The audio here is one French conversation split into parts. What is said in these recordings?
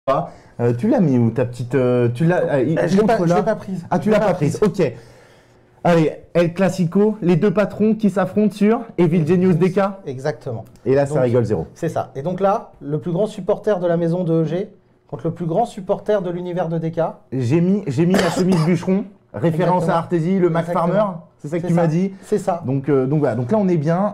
Tu l'as mis où ta petite. Tu l'as. Je l'ai pas prise. Ah, tu l'as pas prise. Ok. Allez, El Clasico, les deux patrons qui s'affrontent sur Evil Genius DK. Exactement. Et là, ça rigole zéro. C'est ça. Et donc là, le plus grand supporter de la maison de EG contre le plus grand supporter de l'univers de DK. J'ai mis la chemise bûcheron, référence à Artesie, le Mac Farmer. C'est ça que tu m'as dit. C'est ça. Donc voilà, donc là on est bien.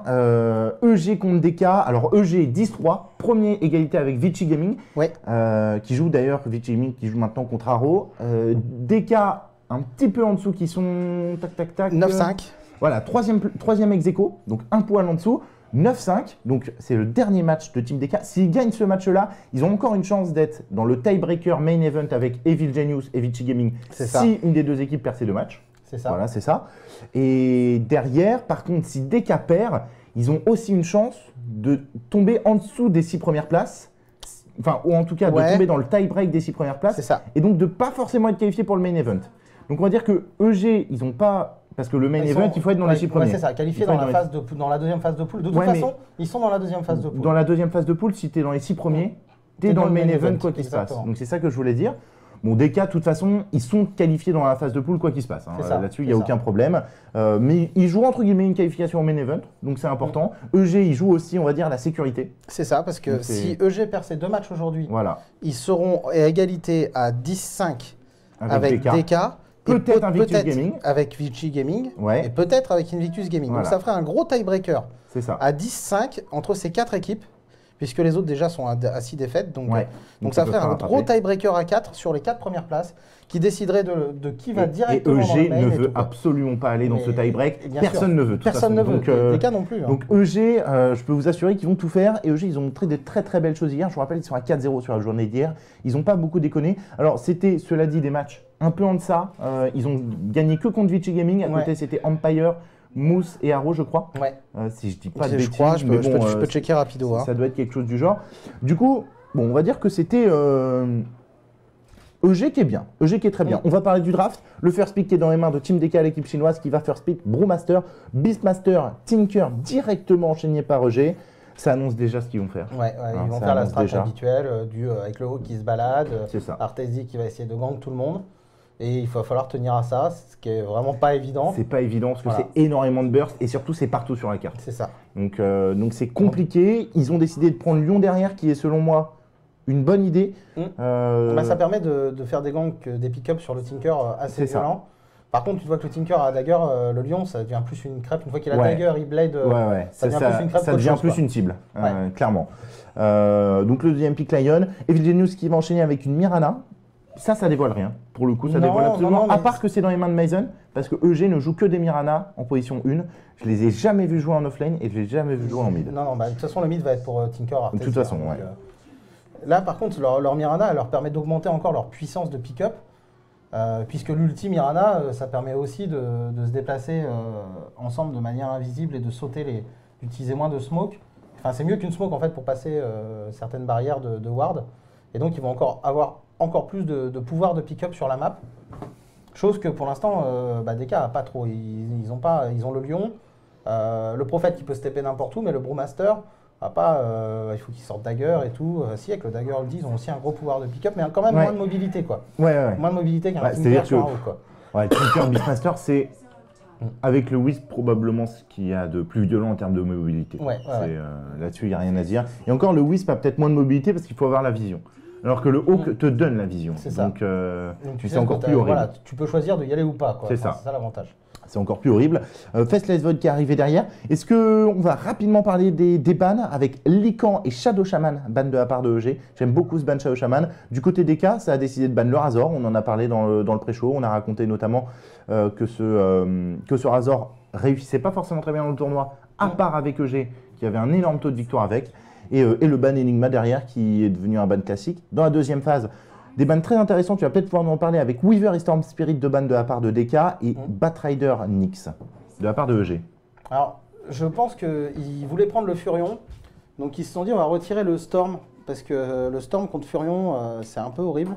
EG contre DK. Alors EG 10-3, premier égalité avec Vici Gaming, Ouais. qui joue d'ailleurs, Vici Gaming qui joue maintenant contre Haro. DK un petit peu en dessous qui sont tac. 9-5. Voilà, troisième ex aequo, donc un poil en dessous. 9-5, donc c'est le dernier match de Team DK. S'ils gagnent ce match-là, ils ont encore une chance d'être dans le tiebreaker main event avec Evil Genius et Vici Gaming si une des deux équipes perd ces deux matchs. C'est ça. Voilà, c'est ça. Et derrière, par contre, si DK perd, ils ont aussi une chance de tomber en dessous des 6 premières places. Enfin, ou en tout cas, de tomber dans le tie-break des 6 premières places. C'est ça. Et donc de ne pas forcément être qualifié pour le main event. Donc on va dire que EG, ils n'ont pas. Parce que le main event, il faut être dans les 6 premiers. C'est ça, qualifié dans la deuxième phase de poule. De toute façon, ils sont dans la deuxième phase de poule. Dans la deuxième phase de poule, si tu es dans les 6 premiers, tu es dans le main event quoi qu'il se passe. Donc c'est ça que je voulais dire. Bon, DK, de toute façon, ils sont qualifiés dans la phase de poule quoi qu'il se passe. Là-dessus, il n'y a aucun problème. Mais ils jouent entre guillemets une qualification au main event, donc c'est important. EG, ils jouent aussi, on va dire, la sécurité. C'est ça, parce que si EG perd ses 2 matchs aujourd'hui, voilà, ils seront à égalité à 10-5 avec DK. Peut-être Invictus Gaming. Avec Vici Gaming. Ouais. Et peut-être avec Invictus Gaming. Voilà. Donc ça ferait un gros tiebreaker. C'est ça. À 10-5 entre ces 4 équipes, puisque les autres déjà sont à 6 défaites. Donc ça ferait un gros tiebreaker à 4 sur les 4 premières places qui déciderait de qui va directement dans le main. Et EG ne veut absolument pas aller dans ce tie-break. Personne ne veut. Personne ne veut. DK non plus. Donc EG, je peux vous assurer qu'ils vont tout faire. Et EG, ils ont montré de très très belles choses hier. Je vous rappelle, ils sont à 4-0 sur la journée d'hier. Ils n'ont pas beaucoup déconné. Alors c'était, cela dit, des matchs un peu en deçà. Ils ont gagné que contre Vici Gaming. À côté, c'était Empire, Mousse et Haro, je crois. Ouais. Si je dis pas de bêtises. Je peux checker rapido. Ça doit être quelque chose du genre. Du coup, bon, on va dire que c'était EG qui est bien. EG qui est très bien. On va parler du draft. Le first pick qui est dans les mains de Team DK, l'équipe chinoise, qui va first pick Brewmaster, Beastmaster, Tinker, directement enchaîné par EG. Ça annonce déjà ce qu'ils vont faire. Ils vont faire la strat habituelle avec le haut qui se balade, Artesie qui va essayer de gang tout le monde. Et il va falloir tenir à ça, ce qui est vraiment pas évident. C'est pas évident parce que c'est énormément de burst et surtout c'est partout sur la carte. C'est ça. Donc c'est compliqué. Ils ont décidé de prendre Lyon derrière, qui est selon moi une bonne idée. Ça permet de faire des gangs, des pick-up sur le Tinker assez violents. Par contre, tu vois que le Tinker à Dagger, le Lion, ça devient plus une crêpe. Une fois qu'il a Dagger, il blade, ça devient plus une crêpe. Ça devient plus une cible, clairement. Donc le deuxième pick Lion. Evil Genius qui va enchaîner avec une Mirana. Ça dévoile rien. Pour le coup, ça dévoile absolument. À part que c'est dans les mains de Mason, parce que EG ne joue que des Mirana en position 1. Je les ai jamais vus jouer en offlane et je les ai jamais vus jouer en mid. Non, de toute façon, le mid va être pour Tinker. De toute façon, là, par contre, leur Mirana, elle leur permet d'augmenter encore leur puissance de pick-up. Puisque l'ulti Mirana, ça permet aussi de se déplacer ensemble de manière invisible et de sauter d'utiliser moins de smoke. Enfin, c'est mieux qu'une smoke en fait pour passer certaines barrières de ward. Et donc, ils vont avoir encore plus de pouvoir de pick-up sur la map. Chose que pour l'instant, DK n'a pas trop. Ils ont le lion, le prophète qui peut stepper n'importe où, mais le Brewmaster n'a pas. Il faut qu'il sorte dagger et tout. Si, avec le dagger ulti, ils ont aussi un gros pouvoir de pick-up, mais quand même moins de mobilité, quoi. Moins de mobilité qu'un Tinker sur un haut, quoi. Tinker Beastmaster, c'est avec le Wisp probablement ce qu'il y a de plus violent en termes de mobilité. Là-dessus, il n'y a rien à dire. Et encore, le Wisp a peut-être moins de mobilité parce qu'il faut avoir la vision. Alors que le Hawk te donne la vision. C'est ça. Donc c'est encore plus horrible. Voilà, tu peux choisir de y aller ou pas. C'est ça. C'est ça l'avantage. C'est encore plus horrible. Faceless Void qui est arrivé derrière. Est-ce qu'on va rapidement parler des bans avec Lycan et Shadow Shaman, ban de la part de EG. J'aime beaucoup ce ban Shadow Shaman. Du côté des cas, ça a décidé de ban le Razor. On en a parlé dans le pré-show. On a raconté notamment que ce Razor réussissait pas forcément très bien dans le tournoi, à part avec EG, qui avait un énorme taux de victoire avec. Et le ban Enigma derrière, qui est devenu un ban classique. Dans la deuxième phase, des bans très intéressants, tu vas peut-être pouvoir nous en parler avec Weaver et Storm Spirit de ban de la part de DK et Batrider Nyx de la part de EG. Alors, je pense qu'ils voulaient prendre le Furion, donc ils se sont dit on va retirer le Storm, parce que le Storm contre Furion, c'est un peu horrible.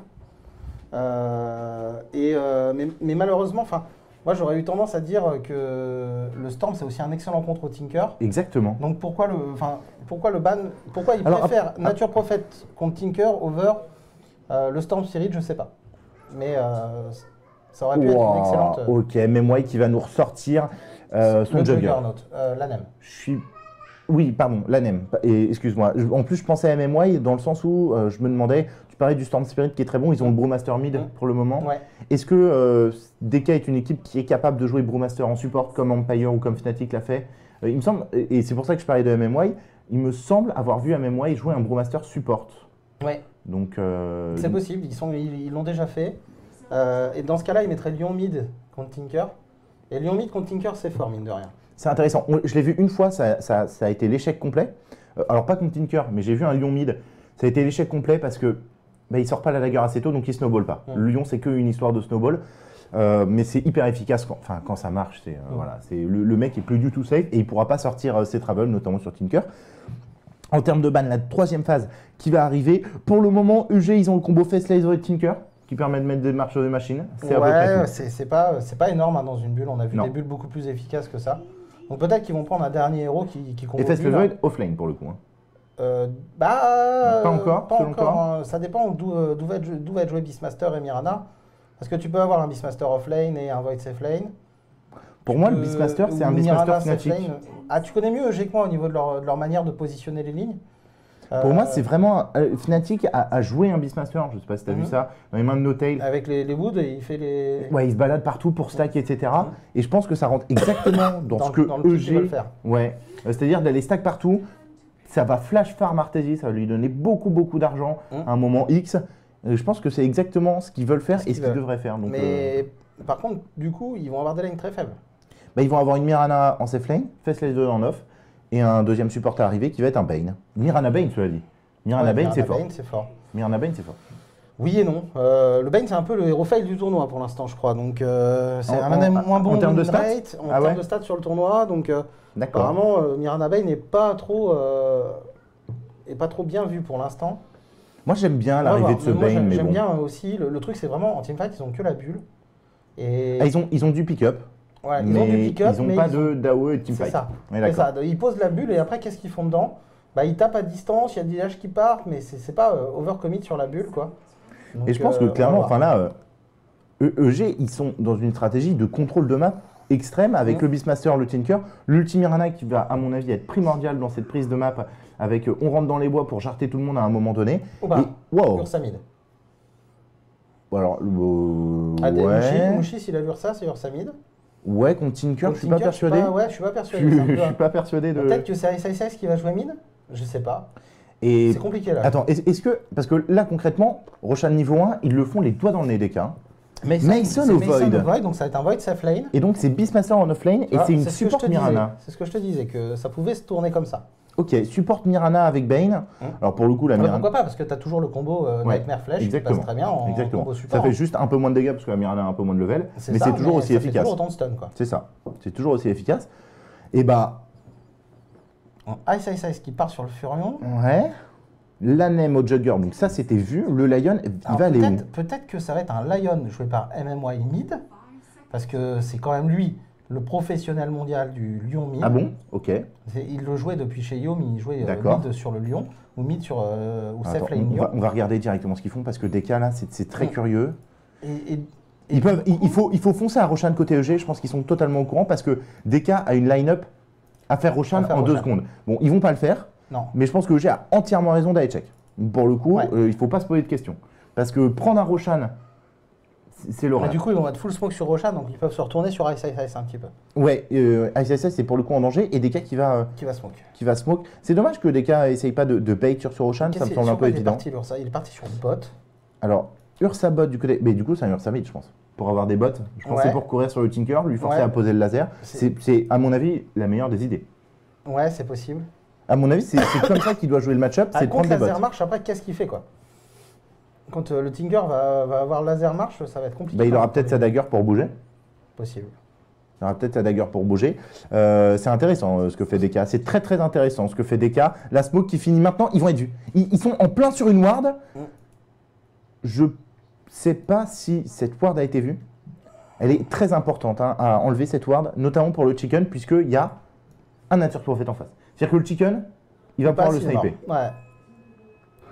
Mais malheureusement, moi j'aurais eu tendance à dire que le Storm c'est aussi un excellent contre au Tinker. Exactement. Donc pourquoi le ban, pourquoi ils préfèrent Nature Prophet contre Tinker over Le Storm Spirit, je sais pas. Mais ça aurait pu être une excellente. Ok, Memway qui va nous ressortir son Juggernaut. L'ANEM. Oui, pardon, l'ANEM. Excuse-moi. En plus, je pensais à Memway dans le sens où je me demandais, tu parlais du Storm Spirit qui est très bon, ils ont le Brewmaster mid pour le moment. Ouais. Est-ce que DK est une équipe qui est capable de jouer Brewmaster en support comme Empire ou comme Fnatic l'a fait? Il me semble, et c'est pour ça que je parlais de Memway, il me semble avoir vu Memway jouer un Brewmaster support. Ouais. Donc, c'est possible, ils l'ont déjà fait. Et dans ce cas-là, ils mettraient Lyon mid contre Tinker. Et Lyon mid contre Tinker, c'est fort, mine de rien. C'est intéressant. Je l'ai vu une fois, ça a été l'échec complet. Alors, pas contre Tinker, mais j'ai vu un Lyon mid. Ça a été l'échec complet parce que il sort pas la dagger assez tôt, donc il snowball pas. Le Lyon, c'est qu'une histoire de snowball. Mais c'est hyper efficace quand ça marche. Voilà, le mec est plus du tout safe et il pourra pas sortir ses travels, notamment sur Tinker. En termes de ban, la troisième phase qui va arriver. Pour le moment, EG, ils ont le combo Face Laser et Tinker qui permet de mettre des marches de machine. C'est c'est pas énorme hein, dans une bulle. On a vu des bulles beaucoup plus efficaces que ça. Donc peut-être qu'ils vont prendre un dernier héros qui combo. Et Face Laser offlane pour le coup. Pas encore. Pas encore. Hein. Ça dépend d'où va être joué Beastmaster et Mirana. Parce que tu peux avoir un Beastmaster offlane et un Void safe lane. Pour moi, le Beastmaster, c'est un Beastmaster Fnatic. Ah, tu connais mieux EG que moi au niveau de leur manière de positionner les lignes. Pour moi, c'est vraiment. Fnatic a joué un Beastmaster, je ne sais pas si tu as vu ça, dans les mains de No-Tail. Avec les woods, il fait les. Ouais, il se balade partout pour stack, etc. Et je pense que ça rentre exactement dans ce que EG veut faire. Ouais, c'est-à-dire d'aller stack partout. Ça va flash farm Artesis, ça va lui donner beaucoup d'argent à un moment X. Et je pense que c'est exactement ce qu'ils veulent faire et ce qu'ils devraient faire. Donc, mais par contre, du coup, ils vont avoir des lanes très faibles. Ils vont avoir une Mirana en safe lane, Face Laser en off, et un deuxième support à arriver qui va être un Bane. Mirana Bane, cela dit. Mirana Bane, c'est fort. Mirana Bane, c'est fort. Oui et non. Le Bane, c'est un peu le héros fail du tournoi pour l'instant, je crois. Donc, c'est un moins bon en termes de stats, en termes de stats sur le tournoi. Donc, apparemment, Mirana Bane n'est pas trop bien vu pour l'instant. Moi, j'aime bien l'arrivée de ce Bane. J'aime bien aussi. Le truc, c'est vraiment en teamfight, ils ont que la bulle. Et... ils ont du pick-up. Ouais, ils ont du pick-up, ils n'ont pas de DAO et de teamfight. C'est ça. Ils posent la bulle et après, qu'est-ce qu'ils font dedans? Ils tapent à distance, il y a des dash qui partent, mais c'est pas overcommit sur la bulle, quoi. Donc, et je pense que clairement, EG, ils sont dans une stratégie de contrôle de map extrême avec le Beastmaster, le Tinker, l'Ultimirana qui va, à mon avis, être primordial dans cette prise de map avec on rentre dans les bois pour jarter tout le monde à un moment donné. Ursamid. Alors, Mouchi, s'il a Ursa, c'est Ursamid. Ouais, contre Tinker, je suis pas persuadé. Je suis pas persuadé. Je suis pas persuadé de. Peut-être que c'est SSS qui va jouer mid. Je sais pas. C'est compliqué là. Attends, est-ce que. Parce que là, concrètement, Roshan niveau 1, ils le font les doigts dans le nez des cas. Mason au Void. Donc ça va être un Void safe lane. Et donc c'est Beastmaster en offlane et c'est une support Mirana. C'est ce que je te disais, que ça pouvait se tourner comme ça. Ok, support Mirana avec Bane. Alors pour le coup, la Mirana. Pourquoi pas? Parce que tu as toujours le combo Nightmare Flash qui passe très bien en combo support. Ça fait juste un peu moins de dégâts parce que la Mirana a un peu moins de level. Mais c'est toujours aussi efficace. C'est toujours autant de stun, quoi. C'est ça. C'est toujours aussi efficace. Et Ice qui part sur le Furion. Ouais. L'Anem au Jugger, donc ça c'était vu. Le Lion, il va aller où? Peut-être que ça va être un Lion joué par MMY mid. Parce que c'est quand même lui le professionnel mondial du Lyon mid. Ah bon? Ok. Il le jouait depuis chez Yom, il jouait mid sur le Lyon ou mid sur safe lane Lyon. On va regarder directement ce qu'ils font parce que DK là c'est très curieux. Il faut foncer à Roshan côté EG, je pense qu'ils sont totalement au courant parce que DK a une line-up à faire Roshan en 2 secondes. Bon, ils vont pas le faire, mais je pense que EG a entièrement raison d'aller check. Pour le coup, il ne faut pas se poser de questions. Parce que prendre un Roshan, c'est l'horreur. Du coup, ils vont mettre full smoke sur Roshan, donc ils peuvent se retourner sur Ice un petit peu. Ouais, Ice c'est pour le coup en danger et DK qui va smoke. C'est dommage que DK essaye pas de bait sur Roshan, ça me semble un peu évident. Il est parti sur bot. Alors, Ursa bot du côté. Mais du coup, c'est un Ursa mid, je pense. Pour avoir des bots. Je pense que c'est pour courir sur le Tinker, lui forcer à poser le laser. C'est, à mon avis, la meilleure des idées. Ouais, c'est possible. À mon avis, c'est comme ça qu'il doit jouer le match-up, c'est de prendre des bots. Quand le laser marche, après, qu'est-ce qu'il fait, quoi? Quand le Tinker va avoir laser marche, ça va être compliqué. Il aura peut-être sa dagger pour bouger. Possible. Il aura peut-être sa dagger pour bouger. C'est intéressant ce que fait DK. C'est très intéressant ce que fait DK. La smoke qui finit maintenant, ils vont être vus. Ils sont en plein sur une ward. Je sais pas si cette ward a été vue. Elle est très importante à enlever cette ward, notamment pour le chicken, puisqu'il y a un nature prophet en face. C'est-à-dire que le chicken, il va pouvoir le sniper. Ouais.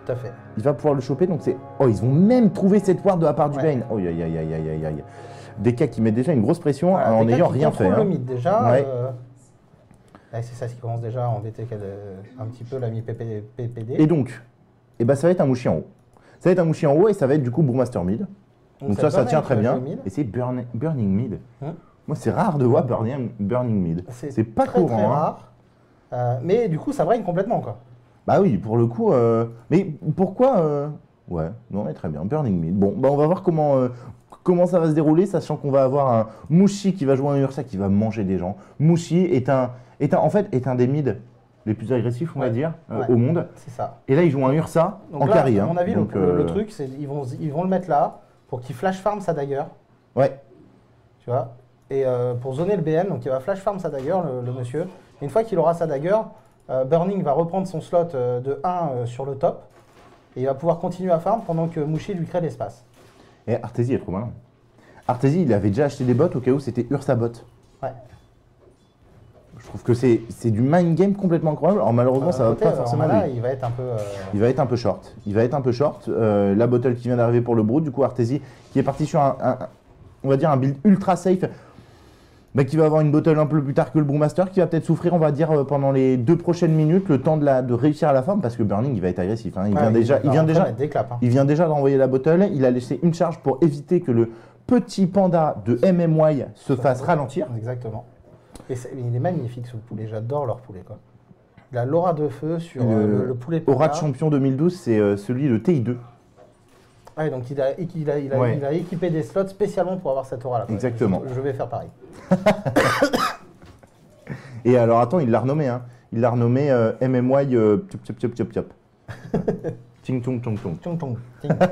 Tout à fait. Il va pouvoir le choper, donc c'est... Oh, ils ont même trouvé cette ward de la part du Ouais. Bane. Oh, aïe, aïe, aïe, aïe, aïe, aïe. Des cas qui mettent déjà une grosse pression Voilà, en des gars n'ayant qui rien fait. contrôlent Hein. le mid déjà. Ouais. Ouais, c'est ça qui commence déjà à embêter un petit peu l'ami PPD. Et donc, eh ben, ça va être un Mouchi en haut. Ça va être un Mouchi en haut et ça va être du coup Brewmaster mid. Donc ça tient très bien. Et c'est Burning mid. Moi, c'est rare de voir Burning mid. C'est pas très, courant. très Hein. rare. Mais du coup, ça brain complètement, quoi. Bah oui, pour le coup. Mais pourquoi Ouais, non, mais très bien. Burning mid. Bon, bah on va voir comment ça va se dérouler, sachant qu'on va avoir un Mouchi qui va jouer un Ursa qui va manger des gens. Mouchi est un des mids les plus agressifs, on va dire, au monde. C'est ça. Et là, il joue un Ursa Donc en là, carry. à mon avis, donc, le truc, c'est qu'ils vont le mettre là pour qu'il flash farm sa dagger. Ouais. Tu vois. Et pour zoner le BM, donc il va flash farm sa dagger, le monsieur. Et une fois qu'il aura sa dagger, Burning va reprendre son slot de 1 sur le top. Et il va pouvoir continuer à farm pendant que Mouchi lui crée l'espace. Et Arteezy est trop malin. Arteezy, il avait déjà acheté des bots au cas où c'était Ursa bot. Ouais. Je trouve que c'est du mind game complètement incroyable. Alors malheureusement, ça va pas forcément là, lui. il va être un peu... Il va être un peu short. Il va être un peu short. La bottle qui vient d'arriver pour le Brood, du coup Arteezy qui est parti sur on va dire un build ultra safe, bah, qui va avoir une bottle un peu plus tard que le Brewmaster, qui va peut-être souffrir, on va dire, pendant les 2 prochaines minutes, le temps de réussir à la forme, parce que Burning, il va être agressif. Hein. Il vient déjà d'envoyer la bottle. Il a laissé une charge pour éviter que le petit panda de MMY se fasse ralentir. Exactement. Et il est magnifique ce poulet, j'adore leur poulet, quoi. Il a l'aura de feu sur le poulet panda. Aura de champion 2012, c'est celui de TI2. Ah, donc il a équipé des slots spécialement pour avoir cette aura-là. Exactement. Je vais faire pareil. Et alors attends, il l'a renommé. Hein. Il l'a renommé MMY Tchop Tchop Tchop Tchop Tchop. Ting Tong Tong Tong. Tong tong.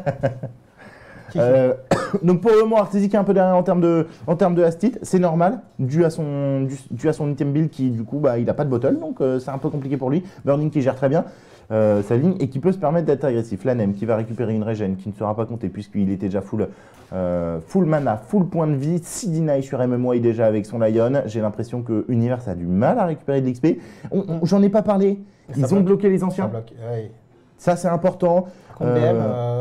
Donc pour le moment, Arteezy qui est un peu derrière en termes de hastit, c'est normal, dû à son item build qui du coup bah, il n'a pas de bottle, donc c'est un peu compliqué pour lui. Burning qui gère très bien sa ligne et qui peut se permettre d'être agressif. Lanem qui va récupérer une régène qui ne sera pas comptée puisqu'il était déjà full mana, full point de vie, 6 deny sur MMY déjà avec son Lion. J'ai l'impression que Universe a du mal à récupérer de l'XP. J'en ai pas parlé, ils ont bloqué les anciens. Ça c'est important. Contre BM,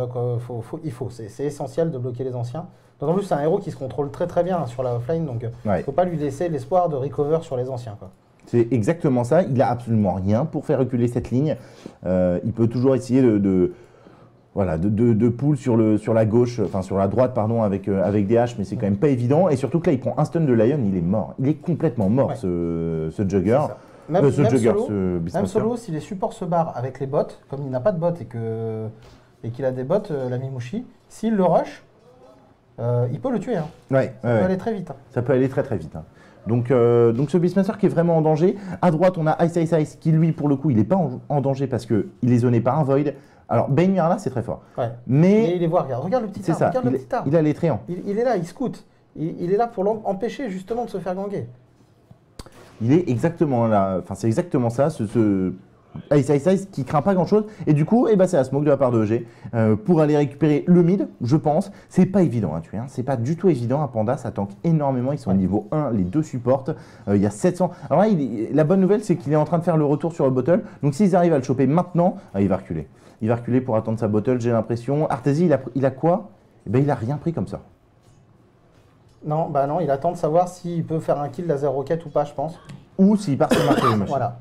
c'est essentiel de bloquer les anciens. D'autant plus c'est un héros qui se contrôle très très bien sur la offline, donc il ne faut pas lui laisser l'espoir de recover sur les anciens, quoi. C'est exactement ça, il n'a absolument rien pour faire reculer cette ligne. Il peut toujours essayer de pull sur la gauche, enfin sur la droite pardon, avec des haches, mais c'est quand même pas évident. Et surtout que là il prend un stun de Lion, il est mort. Il est complètement mort ce Jugger. Même ce solo, si les supports se barrent avec les bots, comme il n'a pas de bots et qu'il a des bots, l'ami Mouchi, s'il le rush, il peut le tuer. Hein. Ça peut aller très vite. Hein. Ça peut aller très très vite. Hein. Donc ce Beastmaster qui est vraiment en danger. À droite, on a Ice qui lui, pour le coup, il n'est pas en danger parce qu'il est zoné par un Void. Alors, Bane Mirana, c'est très fort. Ouais. Mais il les voit, regarde le petit arbre. Il a les tréants. Il est là, il scout. Il est là pour l'empêcher justement de se faire ganguer. Il est exactement là, enfin c'est exactement ça, ce Ice qui craint pas grand chose. Et du coup, c'est la smoke de la part de EG pour aller récupérer le mid, je pense. C'est pas évident à tuer, hein. C'est pas du tout évident. Un panda, ça tank énormément. Ils sont au niveau 1, les deux supportent. Il y a 700. Alors là, la bonne nouvelle, c'est qu'il est en train de faire le retour sur le bottle. Donc s'ils arrivent à le choper maintenant, il va reculer. Il va reculer pour attendre sa bottle, j'ai l'impression. Arteezy, il a quoi? Il a rien pris comme ça. Non, il attend de savoir s'il peut faire un kill laser rocket ou pas, je pense. Ou s'il part sur marche des machines. Voilà.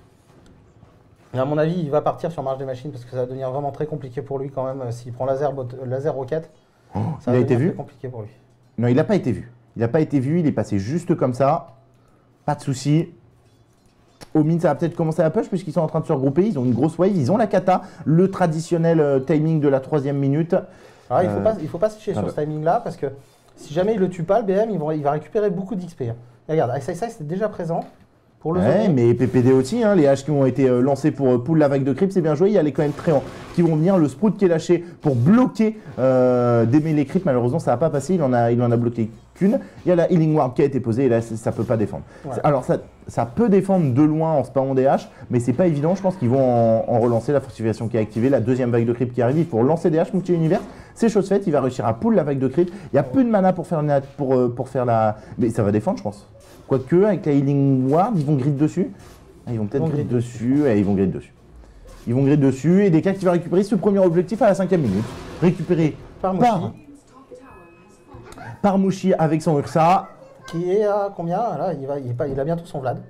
Et à mon avis, il va partir sur marche des machines parce que ça va devenir vraiment très compliqué pour lui quand même. S'il prend laser rocket, ça va devenir très compliqué pour lui. Non, il n'a pas été vu. Il n'a pas été vu, il est passé juste comme ça. Pas de souci. Au mid, ça va peut-être commencer à push puisqu'ils sont en train de se regrouper. Ils ont une grosse wave, ils ont la kata, le traditionnel timing de la 3e minute. Alors, il ne faut pas se chier sur ce timing-là parce que si jamais il ne le tue pas, le BM, il va récupérer beaucoup d'XP. Hein. Regarde, Ice c'est déjà présent. Pour le mais PPD aussi, hein, les haches qui ont été lancées pour pull la vague de creep, c'est bien joué. Il y a les quand même tréants qui vont venir. Le Sprout qui est lâché pour bloquer des mêlées creep. Malheureusement, ça n'a pas passé. Il en a bloqué qu'une. Il y a la Healing Ward qui a été posée et là, ça ne peut pas défendre. Ouais. Alors, ça peut défendre de loin en spammant des haches, mais c'est pas évident. Je pense qu'ils vont en relancer la fortification qui est activée. La 2e vague de creep qui arrive. Il faut relancer des haches multi-univers. C'est chose faite. Il va réussir à pull la vague de creep. Il n'y a plus de mana pour faire la. Mais ça va défendre, je pense. Quoique, avec la Healing Ward, ils vont grid dessus. Ils vont peut-être grid dessus. Ils vont grid dessus. Ils vont grid dessus et DK qui va récupérer ce premier objectif à la 5e minute. Récupéré Par Mushi. par Mushi avec son Ursa. Qui est à combien? Là, il a bientôt son Vlad.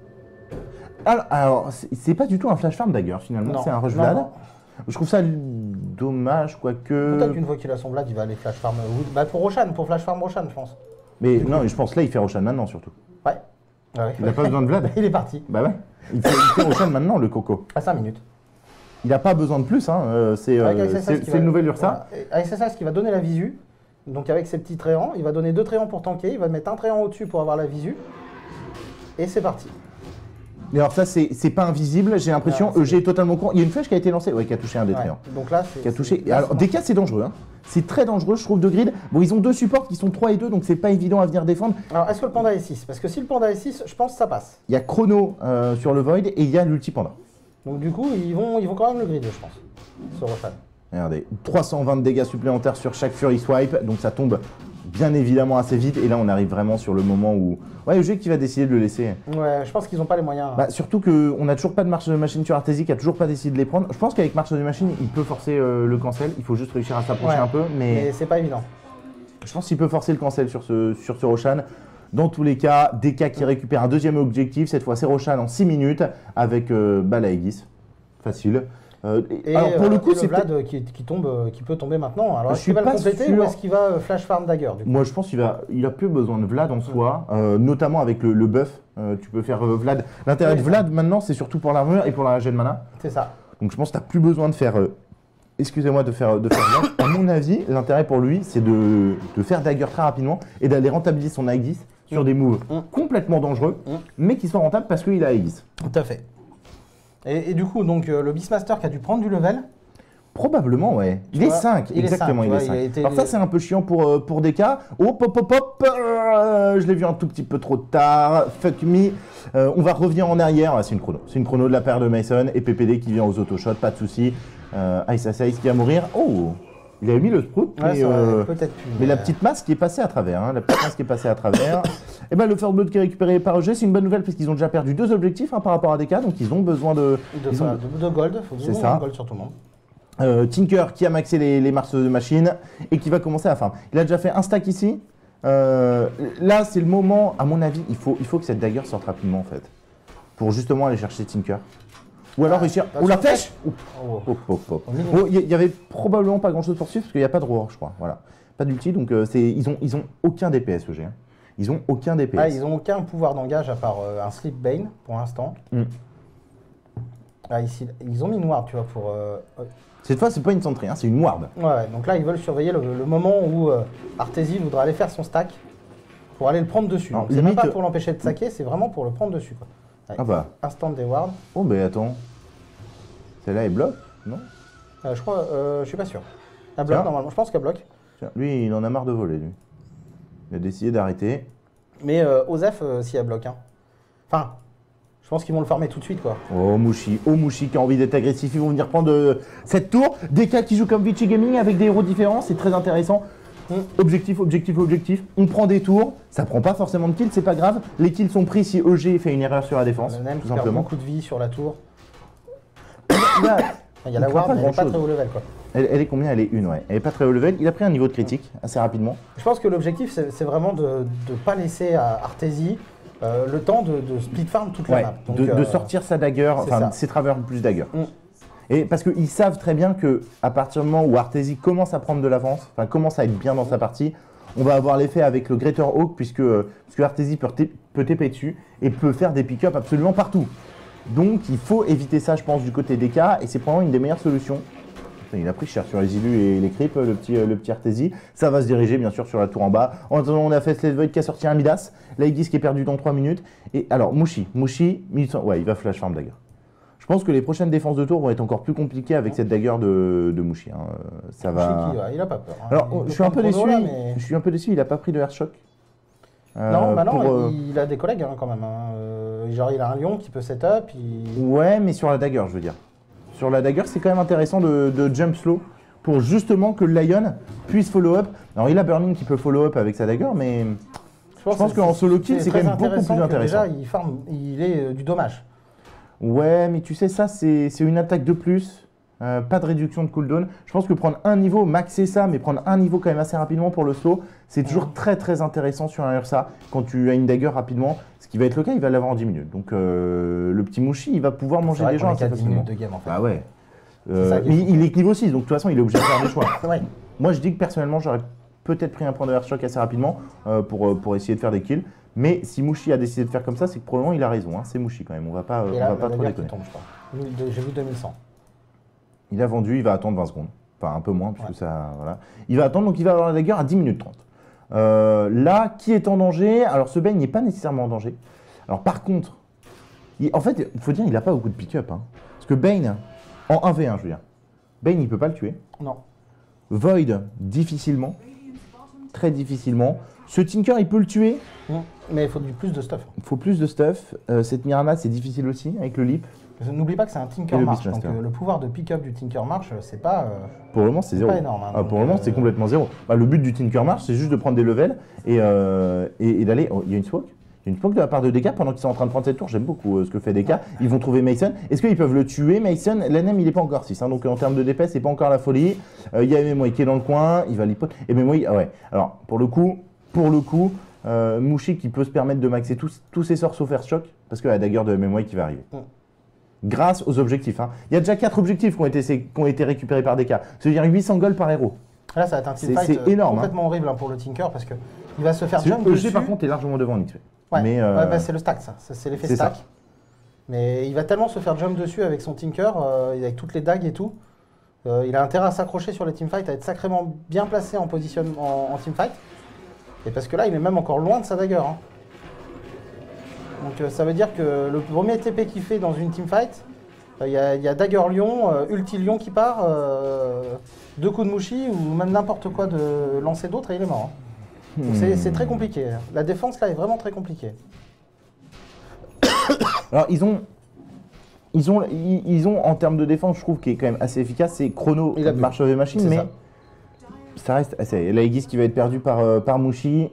Alors c'est pas du tout un flash farm dagger finalement, c'est un rush Vlad. Non. Je trouve ça dommage, quoique. Peut-être qu'une fois qu'il a son Vlad, il va aller flash farm. Bah pour Roshan, pour flash farm Roshan, je pense. Mais non, je pense là il fait Roshan maintenant surtout. Ouais. Il n'a pas besoin de Vlad. Il est parti. Bah ouais. Il fait Roshan maintenant le coco. À 5 minutes. Il n'a pas besoin de plus, hein. C'est le nouvel Ursa. Voilà. SSS qui va donner la visu. Donc avec ses petits tréants, il va donner 2 tréants pour tanker, il va mettre un tréant au-dessus pour avoir la visu. Et c'est parti. Mais alors ça c'est pas invisible, j'ai l'impression, EG est totalement con. Il y a une flèche qui a été lancée, ouais, qui a touché un des tréants. Donc là c'est... Qui a touché. Alors DK c'est dangereux, hein. C'est très dangereux, je trouve, de grid. Bon, ils ont 2 supports qui sont 3 et 2, donc c'est pas évident à venir défendre. Alors est-ce que le panda est 6? Parce que si le panda est 6, je pense que ça passe. Il y a Chrono sur le Void et il y a l'ulti panda. Donc du coup, ils vont quand même le grid, je pense, ce Roshan. Regardez, 320 de dégâts supplémentaires sur chaque Fury Swipe, donc ça tombe bien évidemment assez vite. Et là, on arrive vraiment sur le moment où... Ouais, EG qui va décider de le laisser. Ouais, je pense qu'ils n'ont pas les moyens. Bah, surtout qu'on n'a toujours pas de marche de machine sur Arteezy, qui a toujours pas décidé de les prendre. Je pense qu'avec marche de machine, il peut forcer le cancel. Il faut juste réussir à s'approcher un peu, mais c'est pas évident. Je pense qu'il peut forcer le cancel sur ce Roshan. Dans tous les cas, DK qui récupère un deuxième objectif. Cette fois, c'est Roshan en 6 minutes avec la Aegis. Facile. Alors pour le coup, c'est Vlad qui peut tomber maintenant. Alors est-ce qu'il va le compléter ou est-ce qu'il va flash farm dagger du coup? Moi je pense qu'il a plus besoin de Vlad en soi, notamment avec le buff. Tu peux faire Vlad. L'intérêt de Vlad maintenant, c'est surtout pour l'armure et pour la régène mana. C'est ça. Donc je pense que tu n'as plus besoin de faire. Excusez-moi de faire Vlad. À mon avis, l'intérêt pour lui, c'est de faire dagger très rapidement et d'aller rentabiliser son Aegis sur des moves complètement dangereux, mais qui sont rentables parce qu'il a Aegis. Tout à fait. Et du coup, donc le Beastmaster qui a dû prendre du level. Probablement, ouais. Il est 5, exactement, il est 5. Alors ça, c'est un peu chiant pour DK. Hop, je l'ai vu un tout petit peu trop tard. Fuck me. On va revenir en arrière. Ah, c'est une chrono. C'est une chrono de la paire de Mason et PPD qui vient aux autoshots, pas de souci. Ice qui va mourir. Oh, il avait mis le sprout, mais la petite masse qui est passée à travers. Hein, la petite masse qui est passée à travers. Et ben le first blood qui est récupéré par EG, c'est une bonne nouvelle parce qu'ils ont déjà perdu 2 objectifs par rapport à DK, donc ils ont besoin de gold. C'est ça. Gold sur tout le monde. Tinker qui a maxé les marches de machine et qui va commencer à farm. Il a déjà fait un stack ici. Là, c'est le moment, à mon avis, il faut que cette dagger sorte rapidement en fait, pour justement aller chercher Tinker. Ou alors réussir. Ou la flèche. Il y avait probablement pas grand chose pour suivre parce qu'il n'y a pas de roar, je crois. Voilà, pas d'ulti, donc ils ont aucun DPS EG. Ils ont aucun DPS. Ah, ils ont aucun pouvoir d'engage à part un Sleep Bane pour l'instant. Ah, ici, ils ont mis une ward, tu vois, pour. Cette fois, c'est pas une sentry, hein, c'est une ward. Ouais, donc là, ils veulent surveiller le moment où Arteezy voudra aller faire son stack pour aller le prendre dessus. C'est même pas pour l'empêcher de saquer, c'est vraiment pour le prendre dessus, quoi. Ah bah. Instant des wards. Oh, mais attends. Celle-là, elle bloque, non? Je crois, je suis pas sûr. Elle bloque normalement, je pense qu'elle bloque. Tiens, lui, il en a marre de voler, lui. Il a décidé d'arrêter. Mais Osef, si elle bloque. Hein. Enfin, je pense qu'ils vont le farmer tout de suite, quoi. Oh Mushi qui a envie d'être agressif. Ils vont venir prendre cette tour. DK qui joue comme Vichy Gaming avec des héros différents. C'est très intéressant. Objectif. On prend des tours. Ça prend pas forcément de kills, c'est pas grave. Les kills sont pris si EG fait une erreur sur la défense. Le tout simplement. Perd beaucoup de vie sur la tour. Il y a la ward, mais elle n'est pas très haut level, quoi. Elle est combien? Elle est 1, ouais. Elle est pas très haut level. Il a pris un niveau de critique assez rapidement. Je pense que l'objectif, c'est vraiment de ne pas laisser à Arteezy le temps de split farm toute la map. Donc, de sortir sa dagger, enfin ses travers plus dagger. Et parce qu'ils savent très bien qu'à partir du moment où Arteezy commence à prendre de l'avance, enfin commence à être bien dans sa partie, on va avoir l'effet avec le Greater Hawk puisque Arteezy peut TP dessus et peut faire des pick-up absolument partout. Donc il faut éviter ça, je pense, du côté DK et c'est probablement une des meilleures solutions. Il a pris cher sur les illus et les creeps, le petit Arteezy. Ça va se diriger bien sûr sur la tour en bas. En attendant, on a fait Slate Void qui a sorti un Midas. L'Aegis qui est perdu dans 3 minutes. Et alors, Mushi, 1800, ouais, il va flash farm dagger. Je pense que les prochaines défenses de tour vont être encore plus compliquées avec cette dagger de Mushi. Hein. Ça va. Il a pas peur. Hein. Alors, je suis un peu déçu. Je suis un peu déçu, il a pas pris de Airshock. Non, bah non, il a des collègues hein, quand même. Hein. Genre, il a un lion qui peut setup. Ouais, mais sur la dagger, je veux dire. Sur la dagger, c'est quand même intéressant de jump slow pour justement que le Lion puisse follow up. Alors, il a Burning qui peut follow up avec sa dagger, mais je pense qu'en solo kill, c'est quand même beaucoup plus intéressant. Déjà, il est du dommage. Ouais, mais tu sais, ça, c'est une attaque de plus. Pas de réduction de cooldown. Je pense que prendre un niveau, maxer ça, mais prendre un niveau quand même assez rapidement pour le slow, c'est toujours très très intéressant sur un Ursa quand tu as une dagger rapidement. Ce qui va être le cas, il va l'avoir en 10 minutes. Donc le petit Mouchi, il va pouvoir manger des gens assez facilement. De game, en fait. Ah ouais. Il est niveau 6, donc de toute façon, il est obligé de faire des choix. Ouais. Moi, je dis que personnellement, j'aurais peut-être pris un point de Hearthshock assez rapidement pour essayer de faire des kills. Mais si Mouchi a décidé de faire comme ça, c'est que probablement il a raison. Hein. C'est Mouchi quand même, on va pas trop déconner. Tombe, je crois. J'ai vu 2100. Il a vendu, il va attendre 20 secondes. Enfin, un peu moins, puisque ça. Voilà. Il va attendre, donc il va avoir la dagger à 10 minutes 30. Là, qui est en danger? Alors, ce Bane n'est pas nécessairement en danger. Alors, par contre, en fait, il faut dire qu'il n'a pas beaucoup de pick-up. Hein. Parce que Bane, en 1v1, je veux dire, Bane, il ne peut pas le tuer. Non. Void, difficilement. Très difficilement. Ce Tinker, il peut le tuer. Mais il faut plus de stuff. Il faut plus de stuff. Cette Mirana, c'est difficile aussi, avec le leap. N'oublie pas que c'est un Tinker March, donc le pouvoir de pick-up du Tinker March, c'est pas. Pour le moment, c'est zéro. Pas énorme. Hein, pour le moment, c'est complètement zéro. Bah, le but du Tinker March, c'est juste de prendre des levels et d'aller. Oh, il y a une smoke. Il y a une smoke de la part de DK pendant qu'ils sont en train de prendre cette tour. J'aime beaucoup ce que fait DK. Ils vont trouver Mason. Est-ce qu'ils peuvent le tuer, Mason? L'NM, il n'est pas encore 6. Hein, donc en termes de DPS, c'est pas encore la folie. Il y a Memoy qui est dans le coin. Il va l'hypote. Et Memoy, ah ouais. Alors, pour le coup. Mouchi qui peut se permettre de maxer tous ses sorts sauf Hearthshock parce que la dagger de Memoy qui va arriver. Grâce aux objectifs. Hein. Il y a déjà 4 objectifs qui ont été récupérés par DK. C'est-à-dire 800 gold par héros. Là, ça va être un teamfight énorme, complètement horrible pour le Tinker parce qu'il va se faire jump dessus. Par contre, est largement devant en XP. Ouais, mais bah, c'est le stack, ça. C'est l'effet stack. Ça. Mais il va tellement se faire jump dessus avec son Tinker, avec toutes les dagues et tout. Il a intérêt à s'accrocher sur les teamfights, à être sacrément bien placé en positionnement en teamfight. Et parce que là, il est même encore loin de sa dagger. Hein. Donc ça veut dire que le premier TP qu'il fait dans une teamfight, il y a Dagger Lion, Ulti Lion qui part, 2 coups de Mouchi ou même n'importe quoi de lancer d'autres et il est mort. Hein. Donc c'est très compliqué. La défense là est vraiment très compliquée. Alors ils ont en termes de défense, je trouve, qui est quand même assez efficace, c'est Chrono, March of the Machine, mais ça reste assez. L'Aegis qui va être perdu par Mouchi.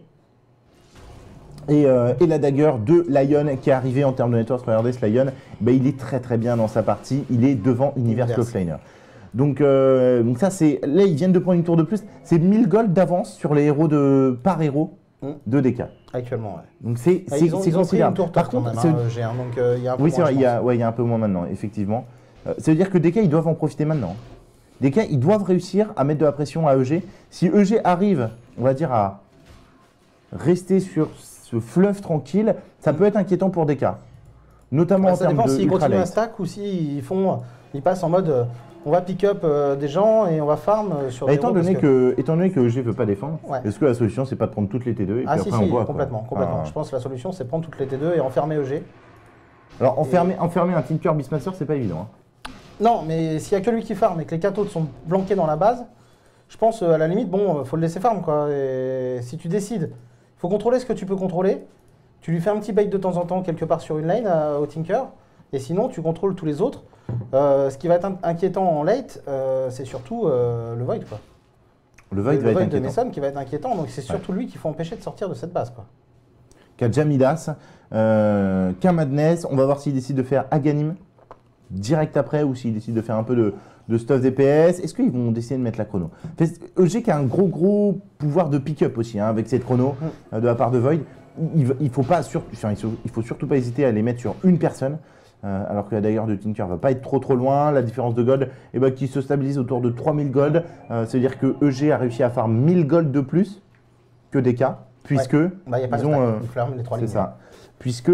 Et la dagger de Lion qui est arrivé en termes de network. Regardez ce Lion, il est très très bien dans sa partie. Il est devant Universal Offliner. Donc ça c'est. Là ils viennent de prendre une tour de plus. C'est 1000 gold d'avance sur les héros par héros de DK. Actuellement, ouais. Donc c'est considérable. Par contre, il y a un peu oui, c'est vrai, il y a un peu moins maintenant, effectivement. Ça veut dire que DK ils doivent en profiter maintenant. DK ils doivent réussir à mettre de la pression à EG. Si EG arrive, on va dire, à rester sur ce fleuve tranquille, ça peut être inquiétant pour DK. Notamment en termes de. Ça dépend s'ils continuent à stack ou s'ils passent en mode on va pick up des gens et on va farm sur des étant donné que EG ne veut pas défendre, est-ce que la solution c'est pas de prendre toutes les T2 et puis après on voit complètement. Je pense que la solution c'est prendre toutes les T2 et enfermer EG. Alors enfermer un Tinker Beastmaster c'est pas évident. Hein. Non, mais s'il n'y a que lui qui farm et que les 4 autres sont planqués dans la base, je pense à la limite, faut le laisser farm quoi. Et si tu décides, il faut contrôler ce que tu peux contrôler. Tu lui fais un petit bait de temps en temps quelque part sur une lane au Tinker. Et sinon, tu contrôles tous les autres. Ce qui va être inquiétant en late, c'est surtout le Void. Quoi. Le Void va être inquiétant. De Mason qui va être inquiétant. Donc c'est surtout lui qu'il faut empêcher de sortir de cette base. Qu'a Jamidas, qu'un Madness. On va voir s'il décide de faire Aghanim direct après ou s'il décide de faire un peu de stuff DPS. Est-ce qu'ils vont décider de mettre la chrono? EG qui a un gros pouvoir de pick-up aussi hein, avec cette chrono de la part de Void. Il faut surtout pas hésiter à les mettre sur une personne. Alors que la dagger de Tinker va pas être trop loin. La différence de gold qui se stabilise autour de 3000 gold. C'est-à-dire que EG a réussi à faire 1000 gold de plus que DK. Puisque y a pas les 3 lignes. C'est ça. Puisque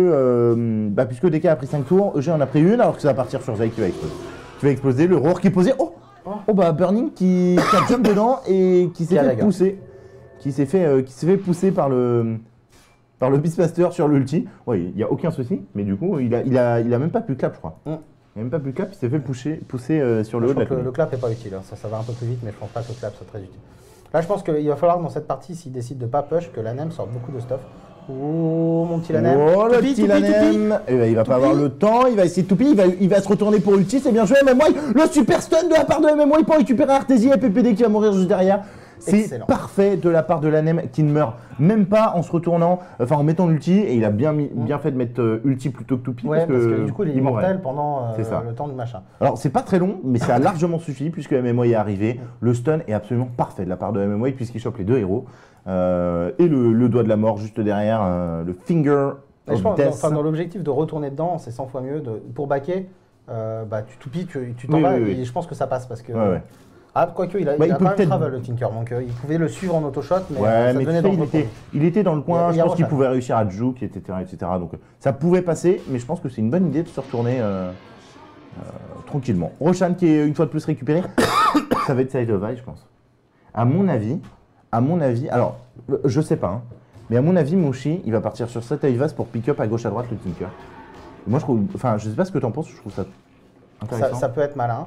DK a pris 5 tours, EG en a pris une alors que ça va partir sur Zay qui va exploser. Le roar qui est posé. Burning qui a jump dedans et qui s'est fait pousser. Qui s'est fait pousser par le Beastmaster sur l'ulti. Oui, il n'y a aucun souci, mais du coup, il a même pas pu clap, je crois. Il n'a même pas pu clap, il s'est fait pousser sur le haut de la le clap n'est pas utile, hein. Ça va un peu plus vite, mais je pense pas que le clap soit très utile. Là, je pense qu'il va falloir dans cette partie, s'il décide de pas push, que l'ANEM sorte beaucoup de stuff. Oh, mon petit l'ANEM. Oh, le petit l'ANEM. Il va pas avoir le temps, il va essayer de toupi, il va se retourner pour ulti, c'est bien joué. MMY, le super stun de la part de MMY pour récupérer Artesia et PPD qui va mourir juste derrière. C'est excellent. parfait de la part de l'ANEM qui ne meurt même pas en se retournant, enfin en mettant l'ulti, et il a bien fait de mettre ulti plutôt que Toupi. Ouais, parce que du coup, il est immortel pendant C'est ça. le temps du machin. Alors c'est pas très long, mais ça a largement suffi puisque MMOI est arrivé. Le stun est absolument parfait de la part de MMOI puisqu'il chope les 2 héros. Et le doigt de la mort juste derrière, le finger Et je of pense, death. dans l'objectif de retourner dedans, c'est 100 fois mieux. Pour baquer, tu toupies, tu t'en vas, et je pense que ça passe parce que. Ouais. Ah, quoique, il a il quand peut même peut-être- travel le Tinker, donc il pouvait le suivre en auto-shot, mais Ouais, ça mais devenait tu sais, dangereux. il était dans le coin, Il y je a pense qu'il Roshan. pouvait réussir à juke, etc., etc. Donc ça pouvait passer, mais je pense que c'est une bonne idée de se retourner tranquillement. Roshan qui est une fois de plus récupéré, ça va être Side of Eye, je pense. À mon avis, alors je sais pas, hein, mais à mon avis, Mushi, il va partir sur cette Ivas pour pick up à gauche à droite le Tinker. Et moi je trouve, enfin je sais pas ce que t'en penses, je trouve ça intéressant. Ça peut être malin.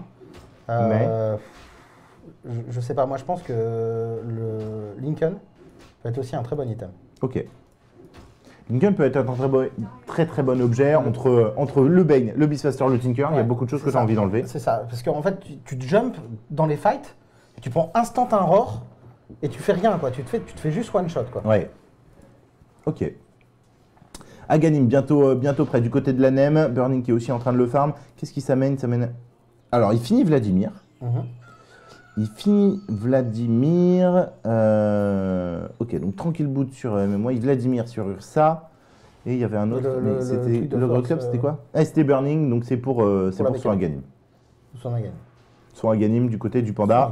Je sais pas, moi je pense que le Lincoln peut être aussi un très bon item. Ok. Lincoln peut être un très bon objet entre le Bane, le Beastmaster, le Tinker. Il y a beaucoup de choses que tu as envie d'enlever. C'est ça, parce qu'en fait, tu te jumps dans les fights, tu prends instant un roar et tu fais rien, quoi. Tu te fais juste one shot, quoi. Ouais. Ok. Aghanim, bientôt près du côté de la NEM. Burning qui est aussi en train de le farm. Qu'est-ce qui s'amène? Alors, il finit Vladimir. Ok, donc tranquille boot sur moi, Vladimir sur Ursa. Et il y avait un autre. Le Road Club, c'était quoi? Ah, c'était Burning, donc c'est pour son Aghanim. Son Aghanim du côté du panda.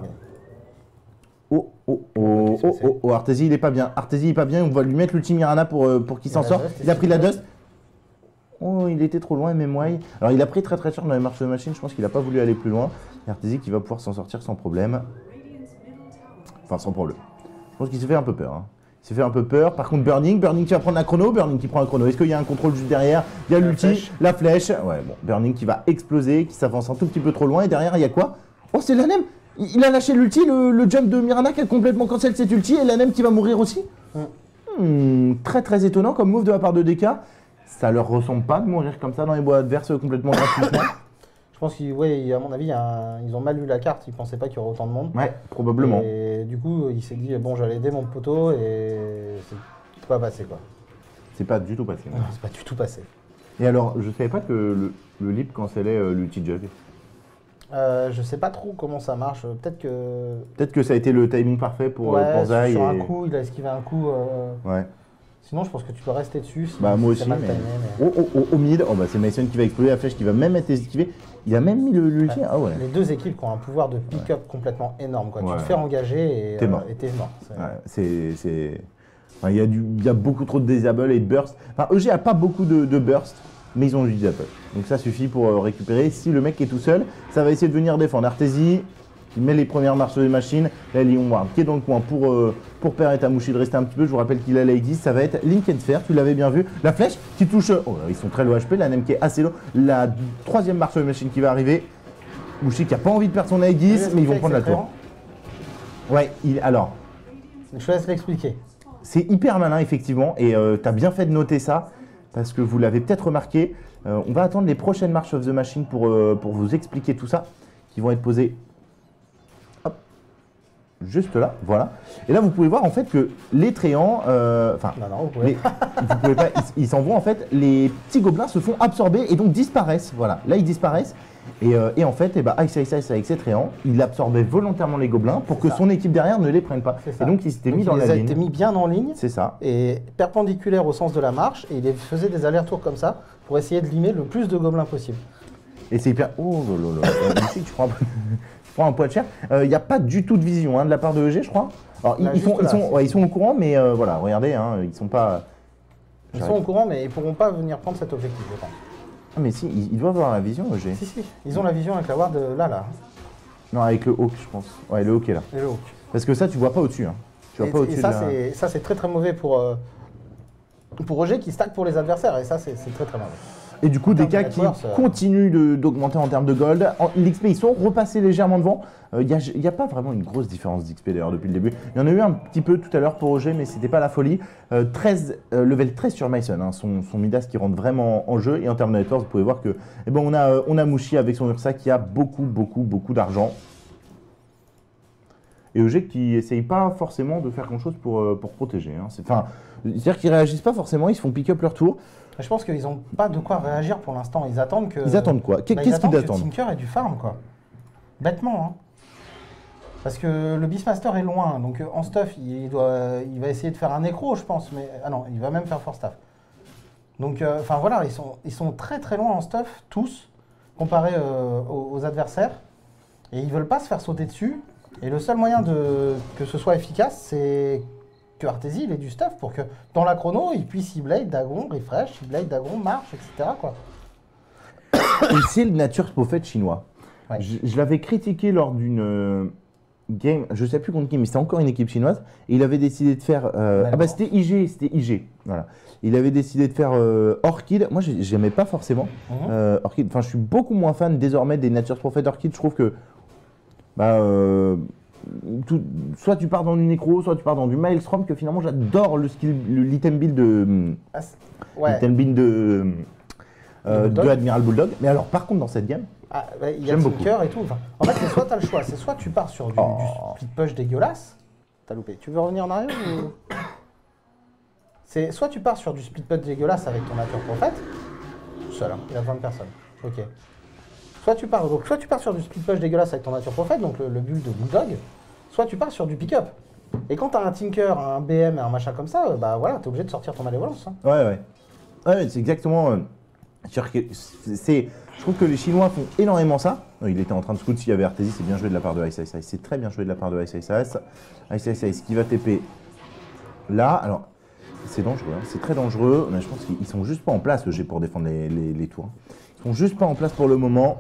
Arteezy il est pas bien. Arteezy il est pas bien, on va lui mettre l'ultime Mirana pour qu'il s'en sorte. Il a pris la dust. Oh, il était trop loin, MMY. Alors, il a pris très cher dans les marches de machine. Je pense qu'il n'a pas voulu aller plus loin. Arteezy qui va pouvoir s'en sortir sans problème. Enfin, sans problème. Je pense qu'il s'est fait un peu peur. Hein. Il s'est fait un peu peur. Par contre, Burning qui va prendre un chrono. Burning qui prend un chrono. Est-ce qu'il y a un contrôle juste derrière? Il y a l'ulti, la flèche. Ouais, bon. Burning qui va exploser, qui s'avance un tout petit peu trop loin. Et derrière, il y a quoi? Oh, c'est l'ANEM. Il a lâché l'ulti, le jump de Mirana qui a complètement cancel cette ulti. Et l'ANEM qui va mourir aussi. Très étonnant comme move de la part de DK. Ça leur ressemble pas de mourir comme ça dans les bois adverses complètement gratuitement. Je pense qu'à mon avis, ils ont mal lu la carte, ils pensaient pas qu'il y aurait autant de monde. Ouais, probablement. Et du coup, il s'est dit, bon, j'allais aider mon poteau et c'est pas passé, quoi. C'est pas du tout passé. Non, c'est pas du tout passé. Et alors, je savais pas que le lip cancellait l'ulti jug. Je sais pas trop comment ça marche. Peut-être que ça a été le timing parfait pour Zai. Sur un coup, il a esquivé un coup. Ouais. Sinon, je pense que tu peux rester dessus. Bah, moi aussi, mal mais... timé, Au mid, c'est Mason qui va exploser, la flèche qui va même être esquivée. Il a même mis l'ulti. Ouais. Ah ouais. Les deux équipes qui ont un pouvoir de pick-up complètement énorme, quoi. Ouais. Tu te fais engager et t'es mort. Enfin, il y a beaucoup trop de disable et de burst. Enfin, EG a pas beaucoup de burst, mais ils ont du disable. Donc ça suffit pour récupérer. Si le mec est tout seul, ça va essayer de venir défendre. Arteezy, il met les premières marches des machines. Là, Leon Ward qui est dans le coin pour permettre à Mushi de rester un petit peu. Je vous rappelle qu'il a Lady. Ça va être Link and Sphere, tu l'avais bien vu. La flèche qui touche. Oh, ils sont très low HP. La NEM qui est assez low. La troisième marche des machines qui va arriver. Mushi qui a pas envie de perdre son Aegis, mais ils vont prendre la tour. Ouais, alors. Je te laisse l'expliquer. C'est hyper malin, effectivement. Et tu as bien fait de noter ça. Parce que vous l'avez peut-être remarqué. On va attendre les prochaines marches of the machine pour vous expliquer tout ça. Qui vont être posées. Juste là, voilà. Et là, vous pouvez voir en fait que les tréants, vous pouvez pas, ils s'en vont en fait, les petits gobelins se font absorber et donc disparaissent. Voilà, là ils disparaissent. Et en fait, Ice avec ses tréants, il absorbait volontairement les gobelins pour que son équipe derrière ne les prenne pas. Et donc il s'était mis dans la ligne. Il était mis bien en ligne. C'est ça. Et perpendiculaire au sens de la marche. Et il faisait des allers-retours comme ça pour essayer de limer le plus de gobelins possible. Et c'est hyper. Oh là là. Ici, tu prends un poids de chair. Il n'y a pas du tout de vision de la part de EG, je crois. Alors, ils sont au courant, mais voilà, regardez, ils sont pas. Ils sont au courant, mais ils ne pourront pas venir prendre cet objectif, je pense. Ah, mais si, ils doivent avoir la vision, EG. Si, ils ont la vision avec la ward là. Non, avec le Hawk, je pense. Ouais, le Hawk est là. Et le Hawk. Parce que ça, tu vois pas au-dessus. Et ça, c'est très mauvais pour EG qui stack pour les adversaires. Et ça, c'est très mauvais. Et du coup, des cas qui continuent d'augmenter en termes de gold. L'XP, ils sont repassés légèrement devant. Il n'y a pas vraiment une grosse différence d'XP d'ailleurs depuis le début. Il y en a eu un petit peu tout à l'heure pour OG, mais c'était pas la folie. Level 13 sur Mason, son Midas qui rentre vraiment en jeu. Et en termes de network, vous pouvez voir que on a Mushi avec son Ursa qui a beaucoup d'argent. et EG qui essaye pas forcément de faire grand-chose pour protéger. Hein. C'est-à-dire qu'ils réagissent pas forcément, ils se font pick-up leur tour. Je pense qu'ils n'ont pas de quoi réagir pour l'instant. Ils attendent que. Ils attendent quoi? Qu'est-ce qu'ils attendent? Que Tinker ait du farm, quoi. Bêtement, hein. Parce que le Beastmaster est loin, donc en stuff, il va essayer de faire un nécro, je pense. Mais ah non, il va même faire force staff. Donc, enfin voilà, ils sont très très loin en stuff, tous, comparés aux adversaires. Et ils veulent pas se faire sauter dessus. Et le seul moyen que ce soit efficace, c'est que Arteezy il ait du stuff pour que dans la chrono, il puisse e-blade, Dagon, refresh, e-blade, Dagon, marche, etc. quoi. Et c'est le Nature Prophet chinois. Ouais. Je l'avais critiqué lors d'une game, je sais plus contre qui, mais c'était encore une équipe chinoise. Et il avait décidé de faire. C'était IG. Voilà. Il avait décidé de faire Orchid. Moi, j'aimais pas forcément Orchid. Enfin, je suis beaucoup moins fan désormais des Nature Prophet Orchid. Je trouve que. Soit tu pars dans du Necro, soit tu pars dans du Maelstrom, que finalement j'adore l'item build de. L'item build de Admiral Bulldog. Mais alors, par contre, dans cette game. Il y a Tinker et tout. Enfin, en fait, c'est soit tu as le choix, c'est soit tu pars sur du split push dégueulasse. T'as loupé. Tu veux revenir en arrière ou. C'est soit tu pars sur du split push dégueulasse avec ton Nature Prophet, tout seul, hein, il y a 20 personnes. Ok. Soit tu pars sur du split push dégueulasse avec ton Nature Prophet, donc le build de Bulldog, soit tu pars sur du pick-up. Et quand tu as un Tinker, un BM et un machin comme ça, bah voilà, tu es obligé de sortir ton Malévolence. Hein. Ouais, c'est exactement. Je trouve que les Chinois font énormément ça. Il était en train de scout s'il y avait Arteezy, c'est bien joué de la part de Ice. C'est très bien joué de la part de Ice. Ice qui va TP là. Alors, c'est dangereux, hein. C'est très dangereux. Mais je pense qu'ils sont juste pas en place, le G, pour défendre les tours. Ils sont juste pas en place pour le moment.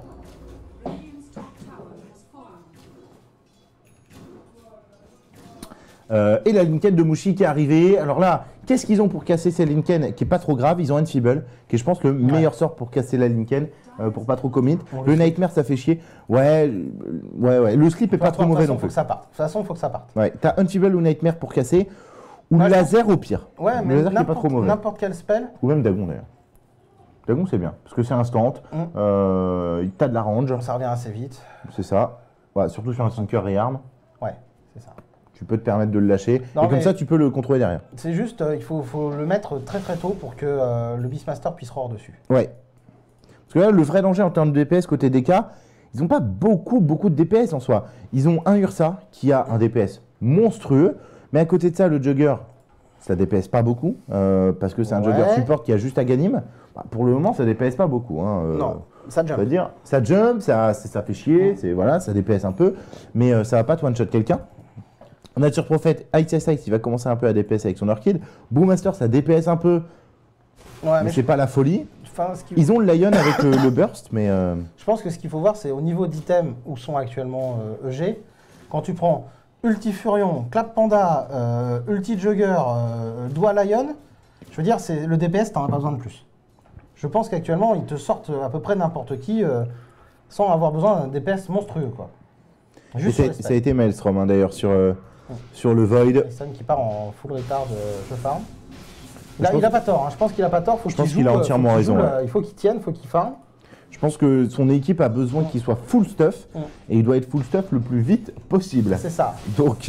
Et la Linken de Mushi qui est arrivée. Alors là, qu'est-ce qu'ils ont pour casser cette Linken qui est pas trop grave? Ils ont Enfeeble, qui est je pense le meilleur sort pour casser la Linken, pour pas trop commit. Le Nightmare ça fait chier. Ouais. Le slip est pas trop mauvais non plus. De toute façon, il faut que ça parte. Ouais, t'as Enfeeble ou Nightmare pour casser, ou laser au pire. Ouais, mais le laser qui est pas trop mauvais. N'importe quel spell. Ou même Dagon d'ailleurs. Dagon c'est bien, parce que c'est instant. T'as de la range. Ça revient assez vite. C'est ça. Ouais, surtout sur un Tinker et arme. Ouais, c'est ça. Tu peux te permettre de le lâcher, et comme ça tu peux le contrôler derrière. C'est juste, il faut le mettre très très tôt pour que le Beastmaster puisse roar dessus. Ouais. Parce que là, le vrai danger en termes de DPS côté DK, ils n'ont pas beaucoup de DPS en soi. Ils ont un Ursa qui a un DPS monstrueux, mais à côté de ça, le Jugger, ça DPS pas beaucoup, parce que c'est un Jugger support qui a juste Aghanim. Pour le moment, ça DPS pas beaucoup. Hein, non, ça jump. C'est-à-dire, ça jump, ça fait chier, ça DPS un peu, mais ça va pas te one-shot quelqu'un. Nature Prophet, Ice, il va commencer un peu à DPS avec son Orchid. Boommaster, ça DPS un peu, mais c'est pas la folie. Ils ont le Lion avec le Burst, mais... Je pense que ce qu'il faut voir, c'est au niveau d'items où sont actuellement EG. Quand tu prends Ulti Furion, Clap Panda, Ulti Jugger, Doigt Lion, je veux dire, le DPS, t'en as pas besoin de plus. Je pense qu'actuellement, ils te sortent à peu près n'importe qui sans avoir besoin d'un DPS monstrueux, quoi. Juste ça a été Maelstrom, hein, d'ailleurs, sur le Void. Tyson qui part en full retard de je farm. Il a pas tort, hein. Je pense qu'il a pas tort. Je pense qu'il a entièrement raison. Il faut qu'il tienne, il faut qu'il farm. Je pense que son équipe a besoin qu'il soit full stuff, et il doit être full stuff le plus vite possible. C'est ça. Donc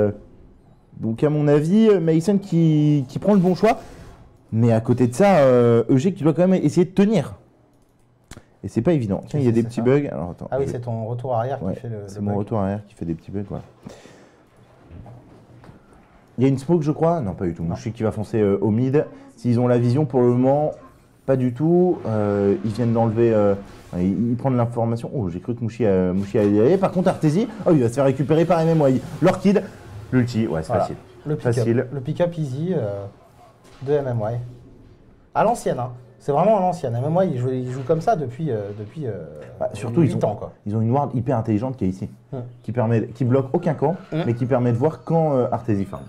à mon avis, Mason qui prend le bon choix, mais à côté de ça, EG qui doit quand même essayer de tenir. Et c'est pas évident. Tiens, il y a des petits bugs. Alors, attends, oui, c'est ton retour arrière qui fait le c'est mon retour arrière qui fait des petits bugs. Voilà. Il y a une smoke, je crois. Non, pas du tout. Mushi qui va foncer au mid. S'ils ont la vision pour le moment, pas du tout. Ils viennent d'enlever. Ils prennent l'information. Oh, j'ai cru que Mushi allait y aller. Par contre, Arteezy, il va se faire récupérer par MMY. L'Orchid, l'ulti, ouais, c'est facile. Le pick-up easy de MMY. À l'ancienne, hein. C'est vraiment à l'ancienne. MMY, il joue comme ça depuis surtout 8 ans. Quoi. Ils ont une ward hyper intelligente qui est ici. Qui bloque aucun camp, mais qui permet de voir quand Arteezy farm.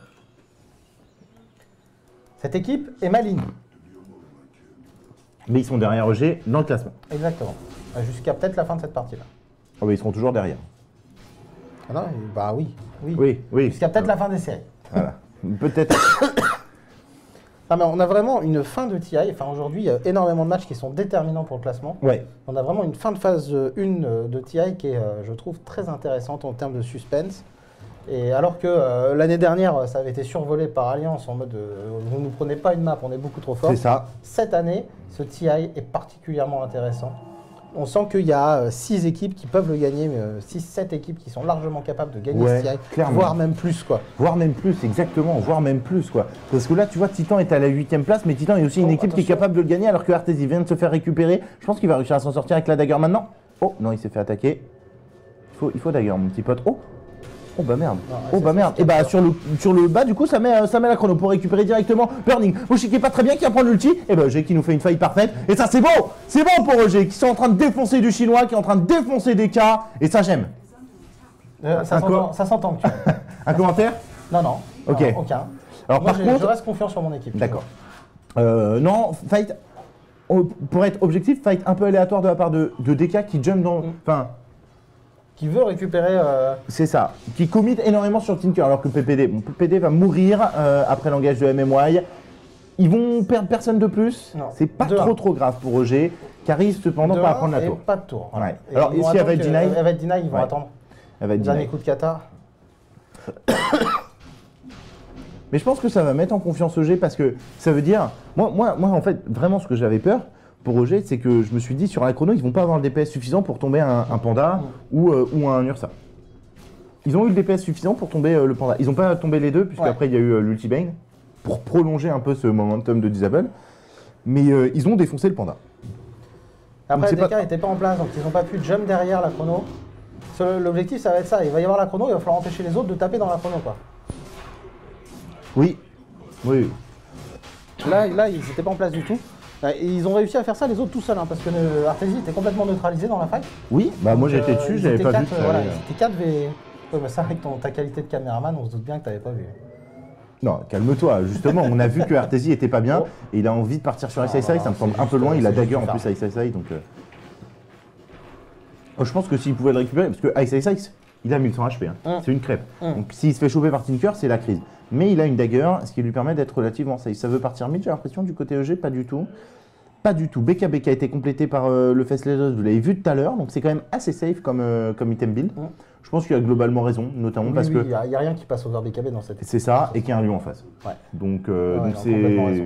Cette équipe est maligne. Mais ils sont derrière EG dans le classement. Exactement. Jusqu'à peut-être la fin de cette partie-là. Oh, mais ils seront toujours derrière. Ah non, bah oui. Oui. Jusqu'à peut-être la fin des séries. Voilà. Peut-être. Non, mais on a vraiment une fin de TI. Enfin, aujourd'hui, il y a énormément de matchs qui sont déterminants pour le classement. Ouais. On a vraiment une fin de phase 1 de TI qui est, je trouve, très intéressante en termes de suspense. Et alors que l'année dernière, ça avait été survolé par Alliance en mode vous ne nous prenez pas une map, on est beaucoup trop fort. C'est ça. Cette année, ce TI est particulièrement intéressant. On sent qu'il y a 6 équipes qui peuvent le gagner, mais 6-7 équipes qui sont largement capables de gagner ce TI, clairement. voire même plus, quoi. Voire même plus, exactement, voire même plus, quoi. Parce que là, tu vois, Titan est à la 8ème place, mais Titan est aussi une équipe qui est capable de le gagner, alors que Artesis vient de se faire récupérer. Je pense qu'il va réussir à s'en sortir avec la dagger maintenant. Oh, non, il s'est fait attaquer. Il faut dagger, mon petit pote. Oh bah merde, Et bah sur le bas du coup ça met la chrono pour récupérer directement Burning. Moshi qui est pas très bien, qui va prendre l'ulti. Et bah EG qui nous fait une faille parfaite. Et ça c'est bon pour EG qui sont en train de défoncer du chinois, qui est en train de défoncer des K. Et ça j'aime. Ça s'entend que tu vois. Un commentaire? Non. Ok. Non, aucun. Alors moi, par contre, je reste confiant sur mon équipe. D'accord. Non, fight. Pour être objectif, fight un peu aléatoire de la part de DK qui jump dans. Enfin. Qui veut récupérer. C'est ça, qui commit énormément sur Tinker, alors que PPD, PPD va mourir après l'engage de MMY. Ils vont perdre personne de plus, c'est pas trop grave pour EG, qui arrive cependant pas à prendre la tour. Pas de tour. Ouais. Alors ici elle va être deny. Elle va être deny, ils vont attendre. Elle va être dernier coup de kata. Mais je pense que ça va mettre en confiance EG parce que ça veut dire, moi en fait, vraiment ce que j'avais peur, pour EG, c'est que je me suis dit sur la chrono, ils vont pas avoir le DPS suffisant pour tomber un panda ou un Ursa. Ils ont eu le DPS suffisant pour tomber le panda. Ils n'ont pas tombé les deux, puisqu'après il y a eu l'ultibane pour prolonger un peu ce momentum de Disable. Mais ils ont défoncé le panda. Après, DK n'était pas en place, donc ils n'ont pas pu jump derrière la chrono. L'objectif, ça va être ça. Il va y avoir la chrono, il va falloir empêcher les autres de taper dans la chrono, quoi. Oui. Là, ils n'étaient pas en place du tout. Et ils ont réussi à faire ça les autres tout seuls, hein, parce que Artesis était complètement neutralisé dans la fight. Oui, bah moi j'étais dessus, j'avais pas vu. Voilà, c'était 4 v. Ouais, mais ça, avec ta qualité de caméraman, on se doute bien que tu n'avais pas vu. Non, calme-toi, justement, on a vu que Artesis était pas bien et il a envie de partir sur SSI, ça me semble un peu loin, il a dagger en plus à SSI donc. Je pense que s'il pouvait le récupérer, parce que SSI il a 1100 HP, hein. C'est une crêpe. Donc s'il se fait choper par Tinker, c'est la crise. Mais il a une dagger, ce qui lui permet d'être relativement safe. Ça veut partir mid, j'ai l'impression, du côté EG, pas du tout. Pas du tout. BKB qui a été complété par le Faceless, vous l'avez vu tout à l'heure, donc c'est quand même assez safe comme item build. Je pense qu'il a globalement raison, notamment parce que. Il n'y a rien qui passe over BKB dans cette. C'est ça, et qu'il y a un lion en face. Ouais. Donc c'est.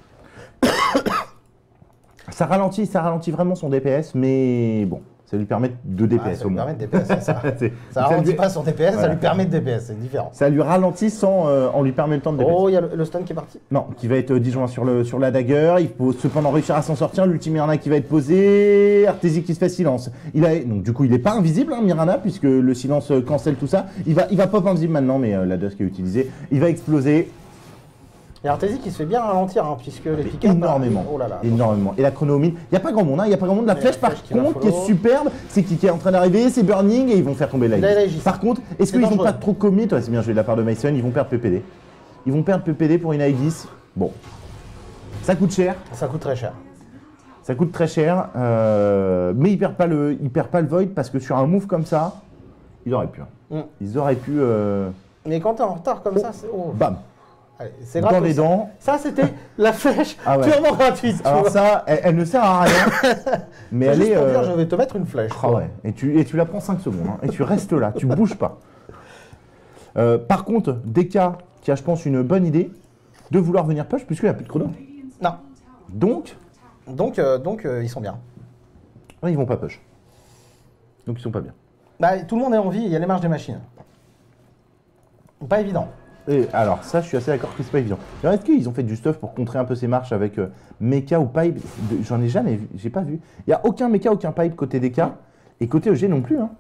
ça ralentit vraiment son DPS, mais bon. Ça lui permet de DPS au moins. Ça lui permet de DPS, c'est ça. Ça ralentit pas son DPS, ça lui permet de DPS, c'est différent. Ça lui ralentit sans en lui permettant de DPS. Oh, il y a le stun qui est parti. Non, qui va être disjoint sur la dagger. Il faut cependant réussir à s'en sortir. L'ultime Mirana qui va être posé. Artesis qui se fait silence. Donc du coup, il n'est pas invisible, hein, Mirana, puisque le silence cancelle tout ça. Il va pop invisible maintenant, mais la Dusk est utilisée. Il va exploser. Et Artesis qui se fait bien ralentir, hein, puisque les pick énormément. Oh là là, énormément. Et la chrono il n'y a pas grand monde, hein, il n'y a pas grand monde. La flèche par contre qui est superbe, c'est qui est en train d'arriver, c'est Burning et ils vont faire tomber l'Aegis. Par contre, est-ce qu'ils n'ont pas trop commit? Ouais, c'est bien joué de la part de Mason, ils vont perdre PPD. Ils vont perdre PPD pour une Aegis. Bon. Ça coûte cher. Ça coûte très cher. Ça coûte très cher, mais ils perdent pas le Void parce que sur un move comme ça, ils auraient pu. Ils auraient pu. Mais quand t'es en retard comme ça, c'est. Oh. Bam. C'est grave. Dans les dents. Ça, c'était la flèche purement gratuite. Alors ça, elle ne sert à rien. Mais elle est. Pour dire, je vais te mettre une flèche. Ah ouais. Et tu la prends 5 secondes. Hein, et tu restes là, tu bouges pas. Par contre, DK qui a, je pense, une bonne idée de vouloir venir push puisqu'il n'y a plus de chrono. Non. Donc, ils sont bien. Ouais, ils vont pas push. Donc ils sont pas bien. Bah, tout le monde est en vie, il y a les marges des machines. Pas évident. Et alors ça, je suis assez d'accord que c'est pas évident. Alors, est-ce qu'ils ont fait du stuff pour contrer un peu ces marches avec Mecha ou Pipe? J'en ai jamais vu, j'ai pas vu. Il n'y a aucun Mecha, aucun Pipe côté DK et côté EG non plus. Hein.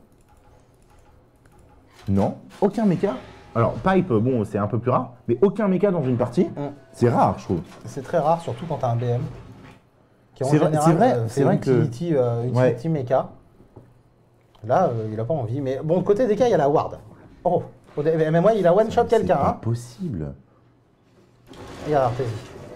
Non, aucun Mecha. Alors Pipe, bon, c'est un peu plus rare, mais aucun Mecha dans une partie, c'est rare, je trouve. C'est très rare, surtout quand tu as un BM. C'est vrai que utility Mecha. Là, il n'a pas envie. Mais bon, côté DK, il y a la Ward. Oh, mais moi, il a one-shot quelqu'un. C'est impossible. Il y a Artesis.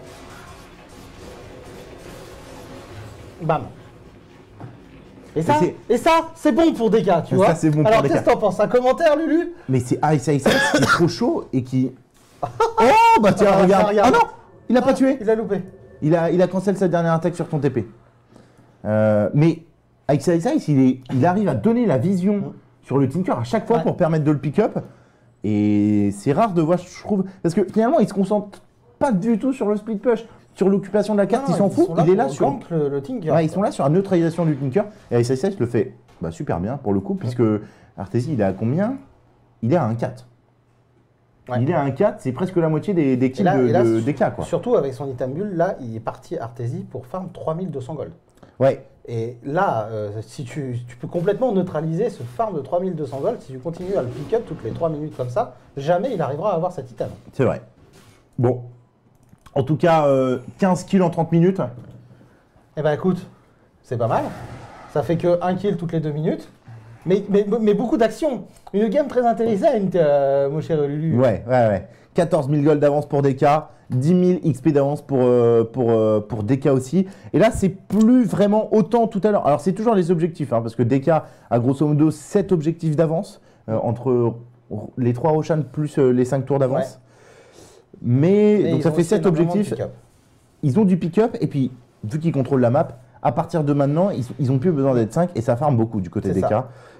Bam. Et ça, c'est bon pour DK, tu vois. C'est bon alors, pour qu'est-ce que t'en penses? Un commentaire, Lulu? Mais c'est Ice qui est trop chaud et qui... Oh, bah tiens, regarde. Ah non, il a pas tué. Il a loupé. Il a cancel sa dernière attaque sur ton TP. Mais Ice, il arrive à donner la vision sur le Tinker à chaque fois pour permettre de le pick-up. Et c'est rare de voir, je trouve, parce que finalement, il se concentre pas du tout sur le split push, sur l'occupation de la carte, il s'en fout. Il est là sur le Tinker. Ouais, ils sont là sur la neutralisation du Tinker. Et SSS le fait super bien pour le coup, puisque Arteezy, il est à combien? Il est à 1-4. Ouais. Il est à 1-4, c'est presque la moitié des kills de DK, quoi. Surtout avec son item bulle, là, il est parti Arteezy pour farm 3200 gold. Ouais. Et là, si tu peux complètement neutraliser ce farm de 3200 gold, si tu continues à le pick up toutes les 3 minutes comme ça, jamais il arrivera à avoir cet item. C'est vrai. Bon. En tout cas, 15 kills en 30 minutes. Eh ben écoute, c'est pas mal. Ça fait que 1 kill toutes les 2 minutes. Mais beaucoup d'actions. Une game très intéressante, mon cher Lulu. Ouais. 14 000 gold d'avance pour DK, 10 000 XP d'avance pour DK aussi. Et là, c'est plus vraiment autant tout à l'heure. Alors, c'est toujours les objectifs, hein, parce que DK a grosso modo 7 objectifs d'avance entre les 3 Roshan plus les 5 tours d'avance. Ouais. Mais donc ça fait 7 objectifs. Ils ont du pick-up, et puis, vu qu'ils contrôlent la map, à partir de maintenant, ils n'ont plus besoin d'être 5 et ça farme beaucoup du côté DK.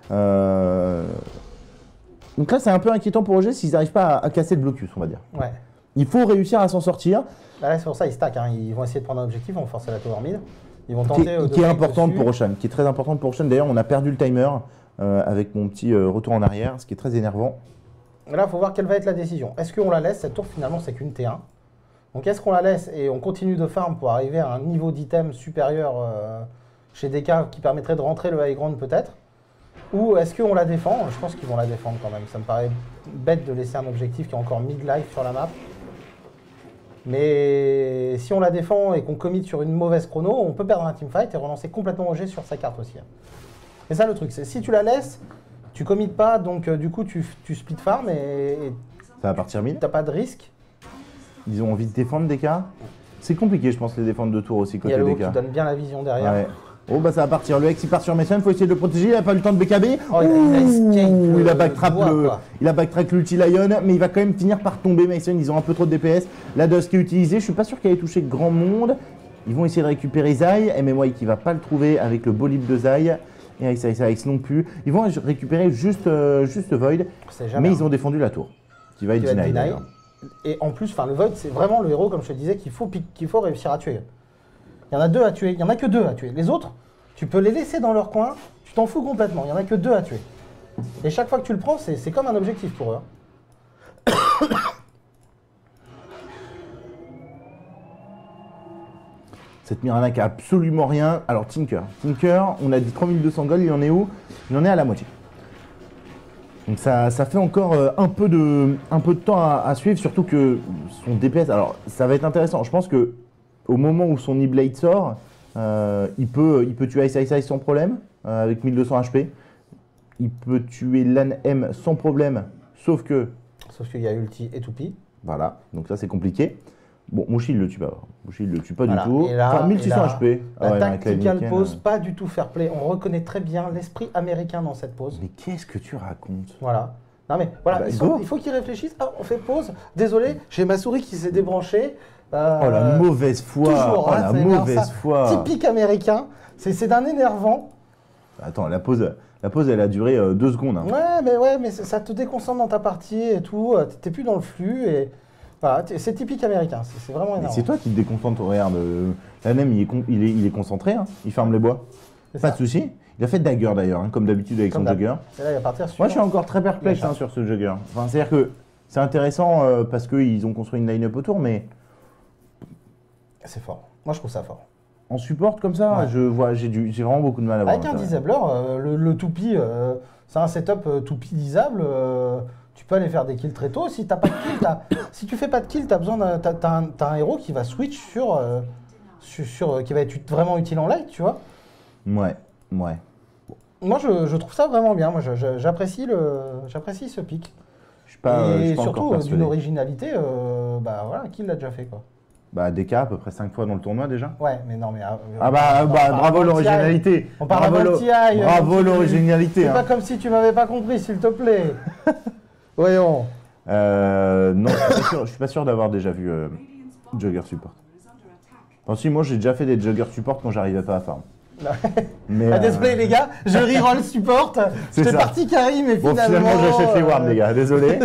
Donc là, c'est un peu inquiétant pour OG s'ils n'arrivent pas à casser le blocus, on va dire. Ouais. Il faut réussir à s'en sortir. Là, c'est pour ça qu'ils stackent. Hein. Ils vont essayer de prendre un objectif, ils vont forcer la tower mid. Ils vont tenter qui est importante pour Roshan, qui est très importante pour Roshan. D'ailleurs, on a perdu le timer avec mon petit retour en arrière, ce qui est très énervant. Là, il faut voir quelle va être la décision. Est-ce qu'on la laisse? Cette tour, finalement, c'est qu'une T1. Donc, est-ce qu'on la laisse et on continue de farm pour arriver à un niveau d'item supérieur chez DK qui permettrait de rentrer le high ground peut-être? Ou est-ce qu'on la défend? Je pense qu'ils vont la défendre quand même. Ça me paraît bête de laisser un objectif qui est encore mid-life sur la map. Mais si on la défend et qu'on commit sur une mauvaise chrono, on peut perdre un teamfight et relancer complètement OG sur sa carte aussi. Et ça, le truc, c'est si tu la laisses, tu commites pas, donc du coup, tu split farm et ça va partir mid. T'as pas de risque. Ils ont envie de défendre DK. C'est compliqué, je pense, les défendre de tour aussi côté DK. Il y a le haut qui donne bien la vision derrière. Ouais. Oh bah ça va partir, le Hex il part sur Mason, il faut essayer de le protéger, il n'a pas eu le temps de BKB. Oh, il a backtrack l'ulti Lion, mais il va quand même finir par tomber Mason, ils ont un peu trop de DPS. La Dusk est utilisée, je suis pas sûr qu'elle ait touché grand monde. Ils vont essayer de récupérer Zai, MMY qui va pas le trouver avec le bolide de Zai. Et Hex non plus. Ils vont récupérer juste Void, mais ils ont défendu la tour, qui va être deny. Et en plus, le Void c'est vraiment le héros, comme je te disais, qu'il faut réussir à tuer. Il y en a 2 à tuer, il n'y en a que 2 à tuer. Les autres, tu peux les laisser dans leur coin, tu t'en fous complètement, il n'y en a que 2 à tuer. Et chaque fois que tu le prends, c'est comme un objectif pour eux. Cette Mirana qui a absolument rien. Alors Tinker, on a dit 3200 gold, il en est où? Il en est à la moitié. Donc ça fait encore un peu de temps à suivre, surtout que son DPS, alors ça va être intéressant. Je pense que au moment où son E-Blade sort, il peut tuer Ice sans problème, avec 1200 HP. Il peut tuer Lan M sans problème, sauf qu'il y a ulti et Toupi. Voilà, donc ça c'est compliqué. Bon, Mushi il le tue pas. Mushi il le tue pas voilà. Du tout. Là, enfin, 1600 HP. La tactical pose, pas du tout fair play. On reconnaît très bien l'esprit américain dans cette pause. Mais qu'est-ce que tu racontes? Voilà. Non mais voilà, il faut qu'ils réfléchissent. Ah, on fait pause. Désolé, j'ai ma souris qui s'est débranchée. Oh la mauvaise foi. Toujours, la mauvaise foi. Typique américain. C'est d'un énervant. Attends, la pause elle a duré 2 secondes. Hein. Ouais, mais ça te déconcentre dans ta partie et tout. T'es plus dans le flux et voilà, c'est typique américain. C'est vraiment énervant. C'est toi qui te déconcentre. Regarde, l'ANM il est concentré. Hein. Il ferme les bois. Pas de souci. Il a fait dagger d'ailleurs, hein, comme d'habitude avec son jugger. Moi je suis encore très perplexe sur ce jugger. Enfin, c'est-à-dire que c'est intéressant parce qu'ils ont construit une line-up autour, mais c'est fort. Moi je trouve ça fort. En support comme ça, j'ai vraiment beaucoup de mal à voir. Avec un disabler, le Toupi, c'est un setup Toupi disable. Tu peux aller faire des kills très tôt. Si t'as pas de kill, si tu fais pas de kill, t'as un héros qui va switch sur qui va être vraiment utile en light, tu vois. Ouais. Moi je trouve ça vraiment bien. Moi j'apprécie ce pick. Et surtout d'une originalité. Voilà, qui l'a déjà fait quoi. Bah DK à peu près 5 fois dans le tournoi déjà. Ouais, mais non mais bravo l'originalité. On parle bravo l'originalité. C'est pas comme si tu m'avais pas compris, s'il te plaît. Voyons. Non, je suis pas sûr d'avoir déjà vu Jugger support. Enfin si, moi j'ai déjà fait des Jugger support quand j'arrivais pas à farm. Mais, Ah, désolé les gars, je reroll support. J'étais ça. parti carry, mais Bon, finalement. finalement, j'achète les Warm, les gars, désolé.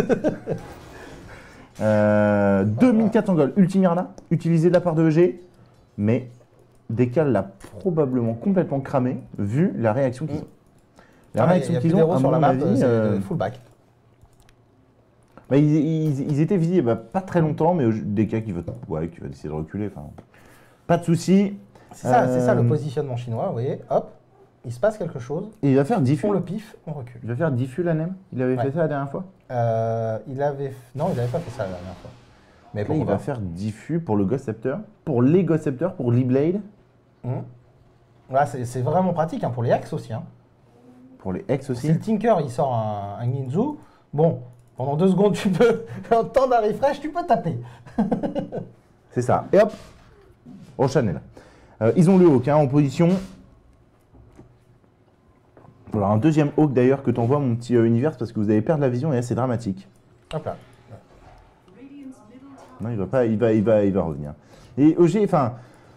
2400 gold, Ultime Mirana, utilisé de la part de EG, mais Decal l'a probablement complètement cramé, vu la réaction qu'ils ont. La réaction qu'ils ont, à sur la mon map, avis, c'est fullback. bah, ils étaient visibles bah, pas très longtemps, mais Decal qui va essayer de reculer, enfin, pas de souci. C'est ça le positionnement chinois, vous voyez, hop, il se passe quelque chose, Et il va faire on diffus. le pif, on recule. Il va faire diffus la NEM. Il avait fait ça la dernière fois. Non, il n'avait pas fait ça la dernière fois. Mais Là, il pourquoi va pas. faire diffus pour le Ghost Scepter, pour les Ghost Scepter, pour l'E-Blade, Là, c'est vraiment pratique hein, pour les hacks aussi. Hein. pour les Hex Si aussi. le Tinker il sort un Ninju, bon, pendant 2 secondes, tu peux, en temps d'un refresh, tu peux taper. C'est ça. Et hop, Roshan est là. Ils ont le Hawk hein, en position. Voilà, un deuxième Hawk d'ailleurs que t'envoies mon petit univers parce que vous allez perdre la vision et là c'est dramatique. Hop là. Non, il va pas, il va revenir. Et EG, enfin,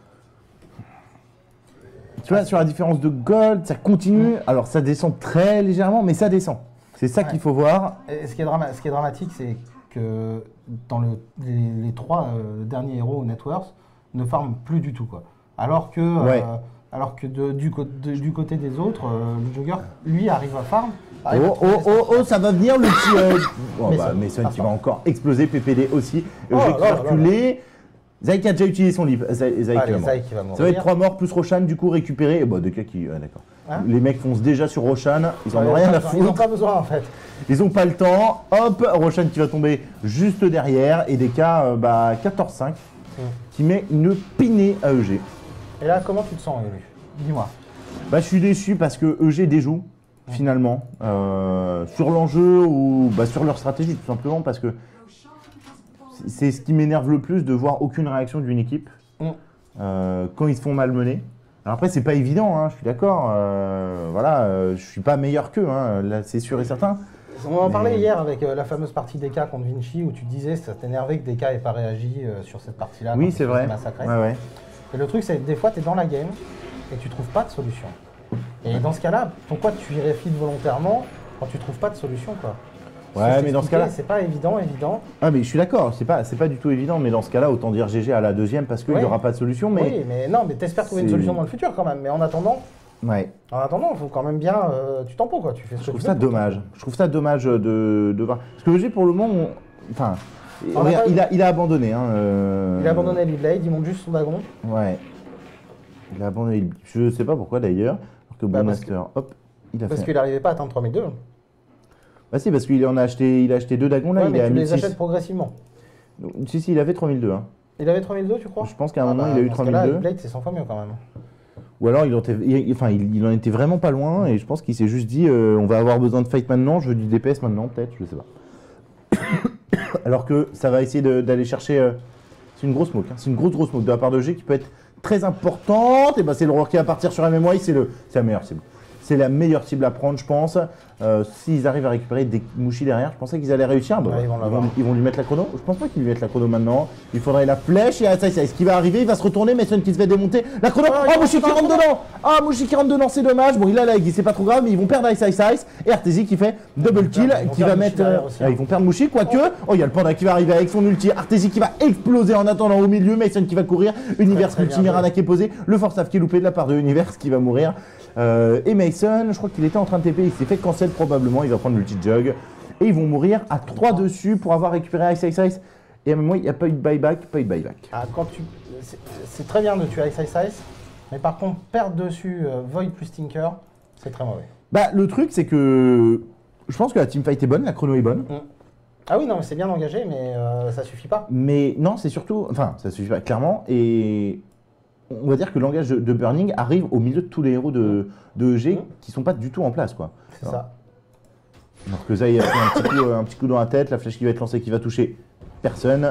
tu vois, sur la différence de gold, ça continue. Alors ça descend très légèrement, mais ça descend. C'est ça qu'il faut voir. Et ce qui est dramatique, c'est que dans les 3 derniers héros Networks ne farment plus du tout. Quoi. Alors que, du côté des autres, le Jogger, lui, arrive à farm. Ça va venir le petit. Mason qui pardon. va encore exploser, PPD aussi. EG Oh qui là va là reculer. Zayk a déjà utilisé son leap. Zayk qui va mourir. Zayk qui va mourir. Ça va être 3 morts plus Roshan, du coup récupéré. Et bon, des cas qui. D'accord. Hein Les mecs foncent déjà sur Roshan. Ils en ont rien à Ils n'ont foutre. pas besoin en fait. Ils ont pas le temps. Hop, Roshan qui va tomber juste derrière. Et des cas 14-5 qui met une pinée à EG. Et là, comment tu te sens, Elu? Dis-moi. Bah, je suis déçu parce que EG déjoue finalement sur l'enjeu ou sur leur stratégie tout simplement parce que c'est ce qui m'énerve le plus de voir aucune réaction d'une équipe quand ils se font malmener. Alors après c'est pas évident, hein, je suis d'accord. Je suis pas meilleur qu'eux, hein, là c'est sûr et certain. On en parlait hier avec la fameuse partie DK contre Vinci où tu disais que ça t'énervait que DK n'ait pas réagi sur cette partie-là. Oui c'est vrai. Massacré. Ouais. Et le truc c'est que des fois tu es dans la game et tu trouves pas de solution. Et dans ce cas-là, pourquoi tu irais feed volontairement quand tu trouves pas de solution quoi? Ouais, mais dans ce cas-là, c'est pas évident. Ah mais je suis d'accord, c'est pas du tout évident, mais dans ce cas-là, autant dire GG à la deuxième parce qu'il n'y aura pas de solution. Mais oui, mais non, mais t'espères trouver une solution dans le futur quand même. Mais en attendant, il faut quand même bien, tu t'en quoi. Tu fais ce que tu veux. Je trouve ça dommage de voir. Parce que GG pour le moment, regarde, il a abandonné. Hein, Il a abandonné l'E-Blade, il monte juste son wagon. Ouais. Il a abandonné. Je sais pas pourquoi d'ailleurs. Alors que Brewmaster, hop, il a fait. Parce qu'il n'arrivait pas à atteindre 3002. Bah si, parce qu'il en a acheté, il a acheté 2 dragons là, il est à 1006. Mais tu les achètes progressivement. Si, il avait 3002. Hein. Il avait 3002, tu crois? Je pense qu'à un moment, il a eu 3002. Blade, c'est 100 fois mieux quand même. Ou alors, il en était vraiment pas loin et je pense qu'il s'est juste dit on va avoir besoin de fight maintenant, je veux du DPS maintenant, peut-être, je sais pas. Alors que ça va essayer d'aller chercher. C'est une grosse smoke, hein. C'est une grosse smoke de la part de G qui peut être très importante. Et c'est le roi qui va partir sur MMY, c'est la meilleure cible. C'est la meilleure cible à prendre, je pense. S'ils arrivent à récupérer des mouchis derrière, je pensais qu'ils allaient réussir. Ils vont lui mettre la chrono. Je pense pas qu'ils lui mettent la chrono maintenant. Il faudrait la flèche et ça. Ce qui va arriver, il va se retourner. Mason qui se fait démonter. La chrono. Mouchi qui rentre dedans. Mouchi qui rentre dedans, c'est dommage. Bon, il a la egg, c'est pas trop grave, mais ils vont perdre Ice. Et Arteezy qui fait double kill, qui va mettre. Ils vont perdre Mouchi, quoique. Il y a le panda qui va arriver avec son ulti. Arteezy qui va exploser en attendant au milieu. Mason qui va courir. Univers multi Mirana qui est posé. Le force qui est loupé de la part de Univers qui va mourir. Et Mason, je crois qu'il était en train de TP, il s'est fait cancel probablement, il va prendre le petit jug. Et ils vont mourir à 3 dessus pour avoir récupéré Ice. Et à moi, il n'y a pas eu de buyback, C'est très bien de tuer Ice, mais par contre, perdre dessus Void plus Tinker, c'est très mauvais. Le truc, c'est que je pense que la teamfight est bonne, la chrono est bonne. Ah oui, non, mais c'est bien engagé, mais ça suffit pas. Mais non, c'est surtout. Enfin, ça suffit pas, clairement. Et on va dire que le langage de Burning arrive au milieu de tous les héros de EG qui sont pas du tout en place, quoi. C'est ça. Alors que Zay a pris un petit coup dans la tête, la flèche qui va être lancée qui va toucher personne.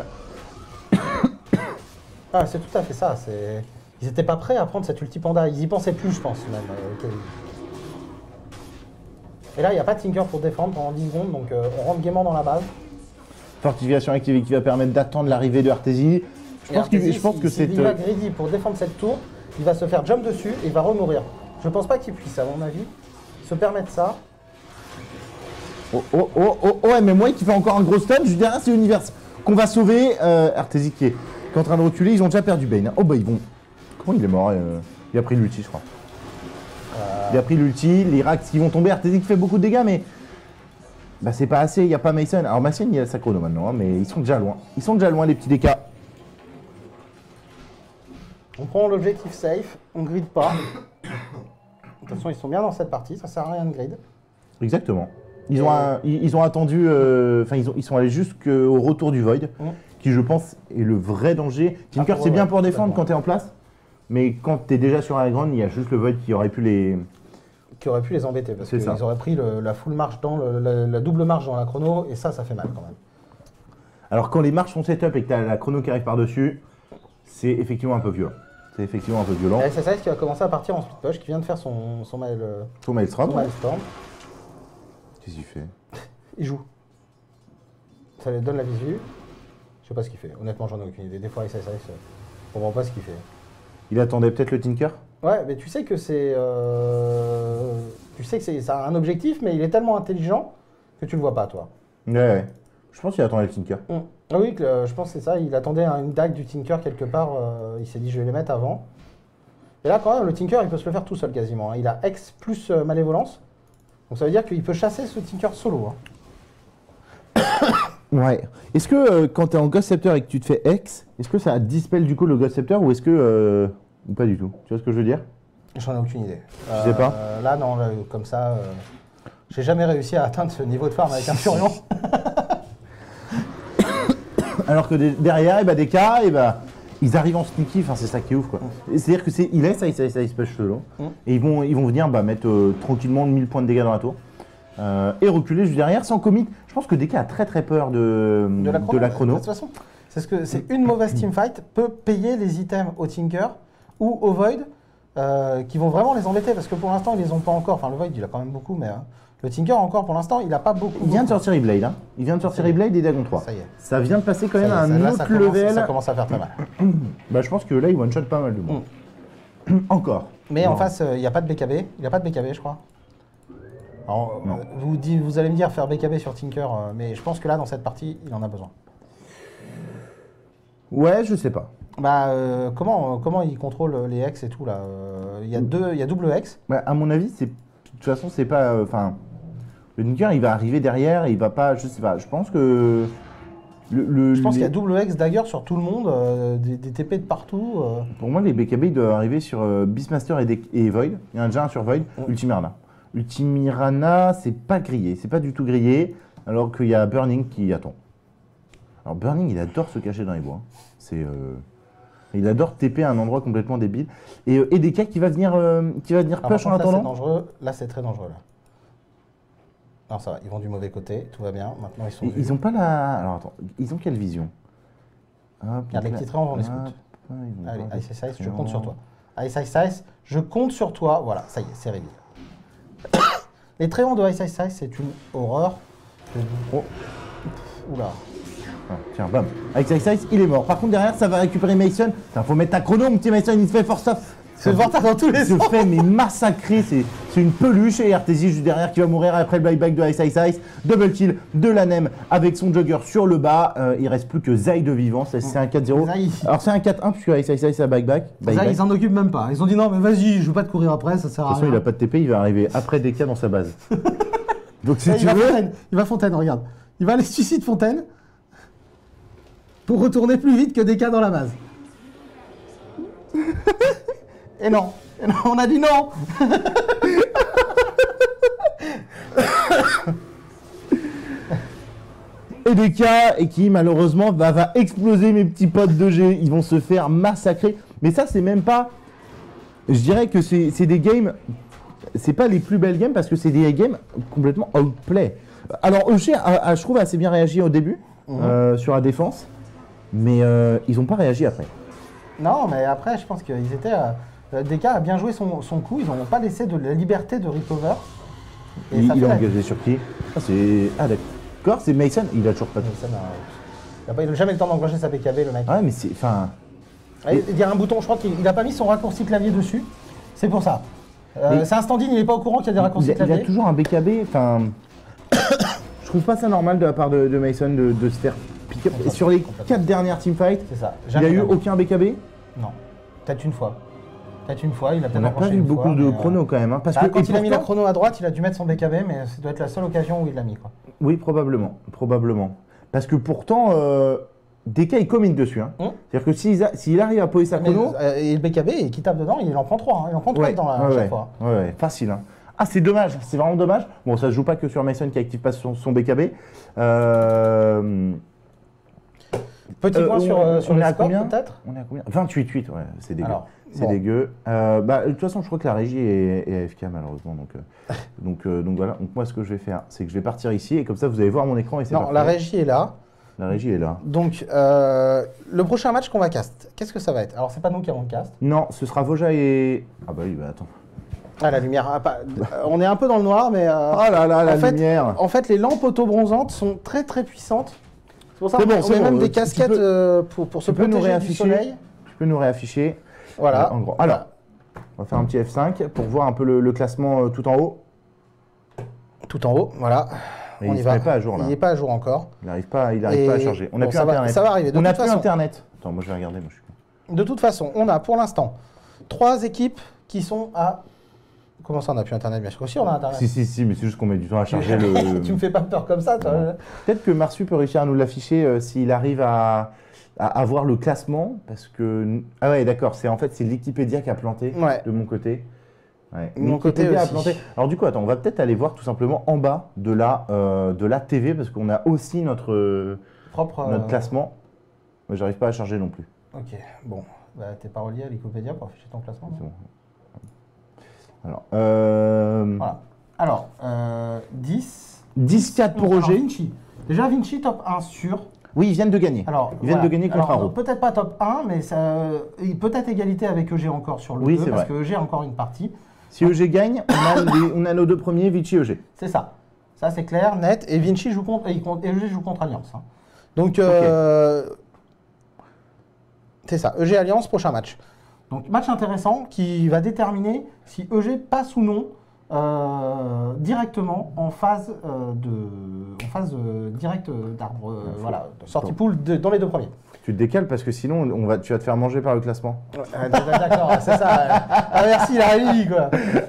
C'est tout à fait ça. Ils n'étaient pas prêts à prendre cette ulti panda. Ils y pensaient plus, je pense, même. Et là, il n'y a pas de Tinker pour défendre pendant 10 secondes, donc on rentre gaiement dans la base. Fortification activée qui va permettre d'attendre l'arrivée de Arteezy. Je pense que c'est. Il va greedy pour défendre cette tour. il va se faire jump dessus et il va remourir. Je pense pas qu'il puisse, à mon avis, se permettre ça. Ouais, mais moi qui fait encore un gros stun, je dirais c'est Univers qu'on va sauver. Arteezy qui est en train de reculer, ils ont déjà perdu Bane. Oh bah ils vont. Comment il est mort il a pris l'ulti, je crois. Il a pris l'ulti, les Rax qui vont tomber, Arteezy qui fait beaucoup de dégâts, mais. Bah c'est pas assez, il n'y a pas Mason. Alors Mason il a sa chrono maintenant, hein, mais ils sont déjà loin. Ils sont déjà loin les petits DK. On prend l'objectif safe, on grid pas. De toute façon, ils sont bien dans cette partie, ça sert à rien de grid. Exactement. Ils ont attendu, ils sont allés jusqu'au retour du Void, qui je pense est le vrai danger. Tinker c'est bien pour défendre quand tu es en place, mais quand tu es déjà sur la grande, il y a juste le Void qui aurait pu les embêter, parce qu'ils auraient pris la full marche la double marche dans la chrono, et ça fait mal quand même. Alors quand les marches sont setup et que tu as la chrono qui arrive par-dessus, c'est effectivement un peu violent. C'est effectivement un peu violent. Et SSIS qui va commencer à partir en split push, qui vient de faire son Maelstrom. Qu'est-ce qu'il fait? Il joue. Ça lui donne la visu. Je sais pas ce qu'il fait. Honnêtement, j'en ai aucune idée. Des fois, SSIS, je comprends pas ce qu'il fait. Il attendait peut-être le Tinker? Ouais, mais tu sais que c'est... ça a un objectif, mais il est tellement intelligent que tu le vois pas, toi. Ouais. Je pense qu'il attendait le Tinker. Ah oui, je pense que c'est ça. Il attendait une dague du Tinker quelque part. Il s'est dit, je vais les mettre avant. Et là, quand même, le Tinker, il peut se le faire tout seul quasiment. Hein. Il a X plus Malévolence. Donc ça veut dire qu'il peut chasser ce Tinker solo. Hein. Ouais. Est-ce que quand tu es en Ghost Scepter et que tu te fais X, est-ce que ça dispel du coup le Ghost Scepter ou est-ce que... ou pas du tout? Tu vois ce que je veux dire? J'en ai aucune idée. Je sais pas. Là, non, comme ça, j'ai jamais réussi à atteindre ce niveau de farm avec un Furion. Alors que derrière, DK, ils arrivent en sneaky, enfin c'est ça qui est ouf quoi. C'est-à-dire que il laisse Ice Push solo et ils vont venir mettre tranquillement 1000 points de dégâts dans la tour et reculer juste derrière sans commit. Je pense que DK a très peur de la chrono. De toute façon, c'est une mauvaise teamfight peut payer les items au Tinker ou au Void qui vont vraiment les embêter parce que pour l'instant ils les ont pas encore. Enfin le Void il a quand même beaucoup mais le Tinker encore pour l'instant il a pas beaucoup. Il vient de sortir Blade, hein. Il vient de sortir Blade et Dagon 3. Ça y est. Ça vient de passer quand même à un autre level. Ça commence à faire très mal. Bah je pense que là il one shot pas mal de monde. Encore. Mais en face il n'y a pas de BKB. Il n'y a pas de BKB je crois. Alors, vous allez me dire faire BKB sur Tinker, mais je pense que là dans cette partie il en a besoin. Ouais, je sais pas. Bah comment il contrôle les X et tout là il y a double X. Bah, à mon avis de toute façon c'est pas le Tinker il va arriver derrière et il va pas, je sais pas, je pense que je pense qu'il y a double X dagger sur tout le monde, des TP de partout. Pour moi les BKB ils doivent arriver sur Beastmaster et Void. Il y en a déjà un sur Void, Ultimirana. Ultimirana c'est pas grillé, c'est pas du tout grillé, alors qu'il y a Burning qui attend. Alors Burning il adore se cacher dans les bois. Il adore TP à un endroit complètement débile. Et EDK qui va venir push en attendant. Dangereux. Là c'est très dangereux là. Non, ça va, ils vont du mauvais côté, tout va bien. Maintenant, ils ont pas la... Alors, attends, ils ont quelle vision? Regarde, les petits trains, on les scout. Allez, Ice, je compte sur toi. Ice, je compte sur toi. Voilà, ça y est, c'est réglé. Les tréons de Ice, c'est une horreur. Oula. Tiens, bam. Ice, il est mort. Par contre, derrière, ça va récupérer Mason. Faut mettre ta chrono, mon petit Mason, il se fait force off. Se voir dans tous les sens. Se fait mais massacrer, c'est une peluche et Arteezy juste derrière qui va mourir après le buyback de Ice. Double kill de l'Anem avec son jugger sur le bas. Il reste plus que Zai de vivant, c'est un 4-0. Alors c'est un 4-1 puisque Ice a buyback. Zai ils s'en occupent même pas. Ils ont dit non mais vas-y, je veux pas te courir après, ça sert à rien. De toute façon il a pas de TP, il va arriver après DK dans sa base. Donc si tu veux... Il va Fontaine, regarde. Il va aller suicide Fontaine pour retourner plus vite que DK dans la base. Et non, on a dit non. Et DK et qui malheureusement va exploser mes petits potes de G. Ils vont se faire massacrer. Mais ça c'est même pas... Je dirais que c'est des games... C'est pas les plus belles games parce que c'est des games complètement outplay. Alors Eucher a, je trouve, assez bien réagi au début sur la défense. Mais ils n'ont pas réagi après. Non, mais après je pense qu'ils étaient... DK a bien joué son coup, ils n'ont pas laissé de la liberté de recover. Et il est engagé sur qui? Ah d'accord, c'est Mason, il a toujours pas... Mason il n'a jamais eu le temps d'engager sa BKB le mec. Ouais mais c'est... Enfin... Il y a un bouton, je crois qu'il n'a pas mis son raccourci clavier dessus. C'est pour ça. C'est un stand-in, il n'est pas au courant qu'il y a des raccourcis Il y clavier. a toujours un BKB. Enfin, je trouve pas ça normal de la part de Mason de se faire pick-up. Et sur les 4 dernières teamfights, C'est ça. il n'y a eu aucun BKB. Non. Peut-être une fois. Peut-être une fois, il a On peut-être n'a pas enclenché vu une beaucoup fois, de mais, chrono quand même. Hein, parce que, quand et il a mis la pourtant- chrono à droite, il a dû mettre son BKB, mais ça doit être la seule occasion où il l'a mis, quoi. Oui, probablement. Parce que pourtant, DK il commit dessus. Hein. C'est-à-dire que s'il arrive à poser sa chrono. Et le BKB, et qui tape dedans, il en prend 3. Il en prend 3 Ouais, dans la ouais, chaque fois. Ouais, facile. Hein. Ah, c'est dommage, c'est vraiment dommage. Bon, ça se joue pas que sur Mason qui active pas son BKB. Petit point sur on les est à scores, combien peut-être. On est à combien 28, ouais, c'est dégueu. Alors, C'est bon. dégueu. De toute façon, je crois que la régie est AFK malheureusement. Donc voilà. Donc moi, ce que je vais faire, c'est que je vais partir ici et comme ça, vous allez voir mon écran et c'est Non, parfait. la régie est là. La régie est là. Donc, le prochain match qu'on va cast, qu'est-ce que ça va être? Alors, c'est pas nous qui avons le cast. Non, ce sera Voja et. Ah bah oui, bah attends. Ah, la lumière. On est un peu dans le noir, mais. Oh là là, la lumière. En fait, les lampes auto-bronzantes sont très très puissantes. C'est pour ça C'est qu'on bon, c'est met bon, même des tu casquettes pour se Tu peux nous protéger du réafficher. soleil. Tu peux nous réafficher. Voilà. En gros. Alors, on va faire un petit F5 pour voir un peu le classement tout en haut. Tout en haut, voilà. Mais On il y se va. met pas à jour là. Il n'est pas à jour encore. Il n'arrive pas à Et charger. On n'a bon, plus ça va- internet. ça va arriver. De On n'a toute plus façon. internet. Attends, moi je vais regarder. Moi, je suis con. De toute façon, on a pour l'instant 3 équipes qui sont à. Comment ça, on n'a plus internet? Bien sûr que si, on a internet. Si, mais c'est juste qu'on met du temps à charger le. Tu me fais pas peur comme ça, toi. Non. Peut-être que Marsu peut réussir à nous l'afficher s'il arrive à avoir le classement. Parce que. Ah ouais, d'accord. En fait, c'est Wikipédia qui a planté Ouais. de mon côté. Ouais. De mon côté Wikipédia a aussi. planté. Alors du coup, attends, on va peut-être aller voir tout simplement en bas de la TV parce qu'on a aussi notre Propre. classement. Mais j'arrive pas à charger non plus. Ok, bon. Bah, t'es pas relié à Wikipédia pour afficher ton classement. C'est non bon. Alors, Voilà. Alors, 10. 10-4 pour Alors, Roger. Vinci. Déjà, Vinci top 1 sûr. Oui, ils viennent de gagner. Alors, Ils viennent de gagner contre Alors, Haro. peut-être pas top 1, mais peut-être égalité avec EG encore sur le Oui, 2, c'est parce vrai. que EG a encore une partie. Si EG gagne, on a nos deux premiers, Vichy EG. C'est ça. Ça, c'est clair, net. Et Vinci joue contre, et EG joue contre Alliance. Hein. Donc, c'est ça. EG Alliance, prochain match. Donc, match intéressant qui va déterminer si EG passe ou non directement en phase directe d'arbre. Voilà, sortie poule dans les deux premiers. Tu te décales parce que sinon, tu vas te faire manger par le classement. D'accord, c'est ça. Ah, merci, la régie, quoi.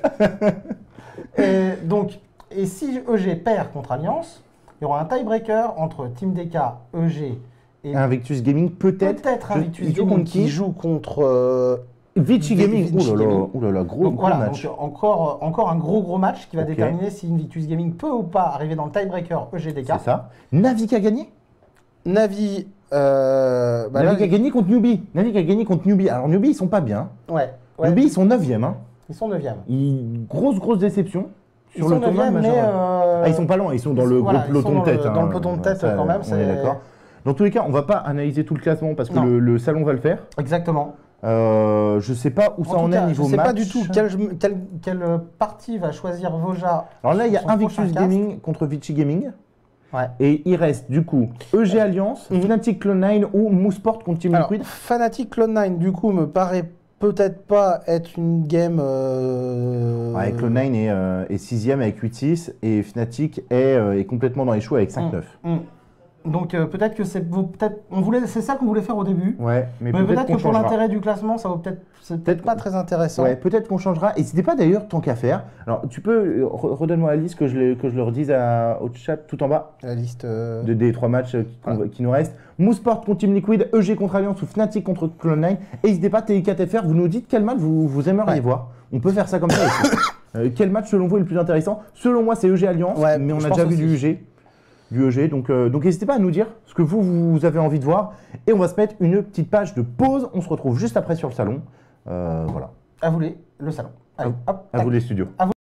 Et si EG perd contre Alliance, il y aura un tiebreaker entre Team DK, EG et Invictus Gaming, peut-être. Invictus Ils jouent Gaming contre qui joue contre Vichy Gaming. Vichy Gaming. Ouh là là, gros donc, voilà, match. donc encore un gros match qui va Ok. déterminer si Invictus Gaming peut ou pas arriver dans le tiebreaker EG-DK. C'est ça. Navic a gagné Navi. Navic a gagné contre Newbie. Navic a gagné contre Newbie. Alors Newbie, ils sont pas bien. Ouais. Newbie, ils sont 9e. Hein. Ils sont 9e. Grosse déception. Ils Sur sont le tournoi 9e, mais. majeur. Ah, ils sont pas loin, ils sont dans le voilà, gros ils sont peloton de tête. dans le peloton de tête, Ça, quand même, on c'est- est d'accord. Dans tous les cas, on va pas analyser tout le classement parce que Non. le salon va le faire. Exactement. Je sais pas où ça en est niveau je sais match. pas du tout quelle partie va choisir Voja. Alors là, il y a sur son Invictus prochain cast. Gaming contre Vichy Gaming. Ouais. Et il reste du coup EG Alliance, Fnatic Clone9 ou Mouseport contre Team Alors, Liquid. Fnatic Clone9, du coup, me paraît peut-être pas être une game. Ouais, Clone9 est 6e avec 8-6 et Fnatic est complètement dans les choux avec 5-9. Donc peut-être que c'est ça qu'on voulait faire au début. Ouais, mais Mais peut-être qu'on que pour changera. l'intérêt du classement, ça vaut peut-être pas très intéressant. Ouais, peut-être qu'on changera. Et n'hésitez pas d'ailleurs, tant qu'à faire. Alors, tu peux redonne-moi la liste que je le redise au chat tout en bas La liste. des 3 matchs qui nous restent. Mouseport contre Team Liquid, EG contre Alliance ou Fnatic contre Clone9. Et n'hésitez pas, TI4FR, vous nous dites quel match vous aimeriez voir. On peut faire ça comme ça aussi. Quel match selon vous est le plus intéressant? Selon moi, c'est EG Alliance, Ouais, mais on je a pense déjà vu aussi. du EG. Donc n'hésitez pas à nous dire ce que vous avez envie de voir. Et on va se mettre une petite page de pause. On se retrouve juste après sur le salon. Voilà. À vous le salon. Allez, hop, À tac. vous les studios.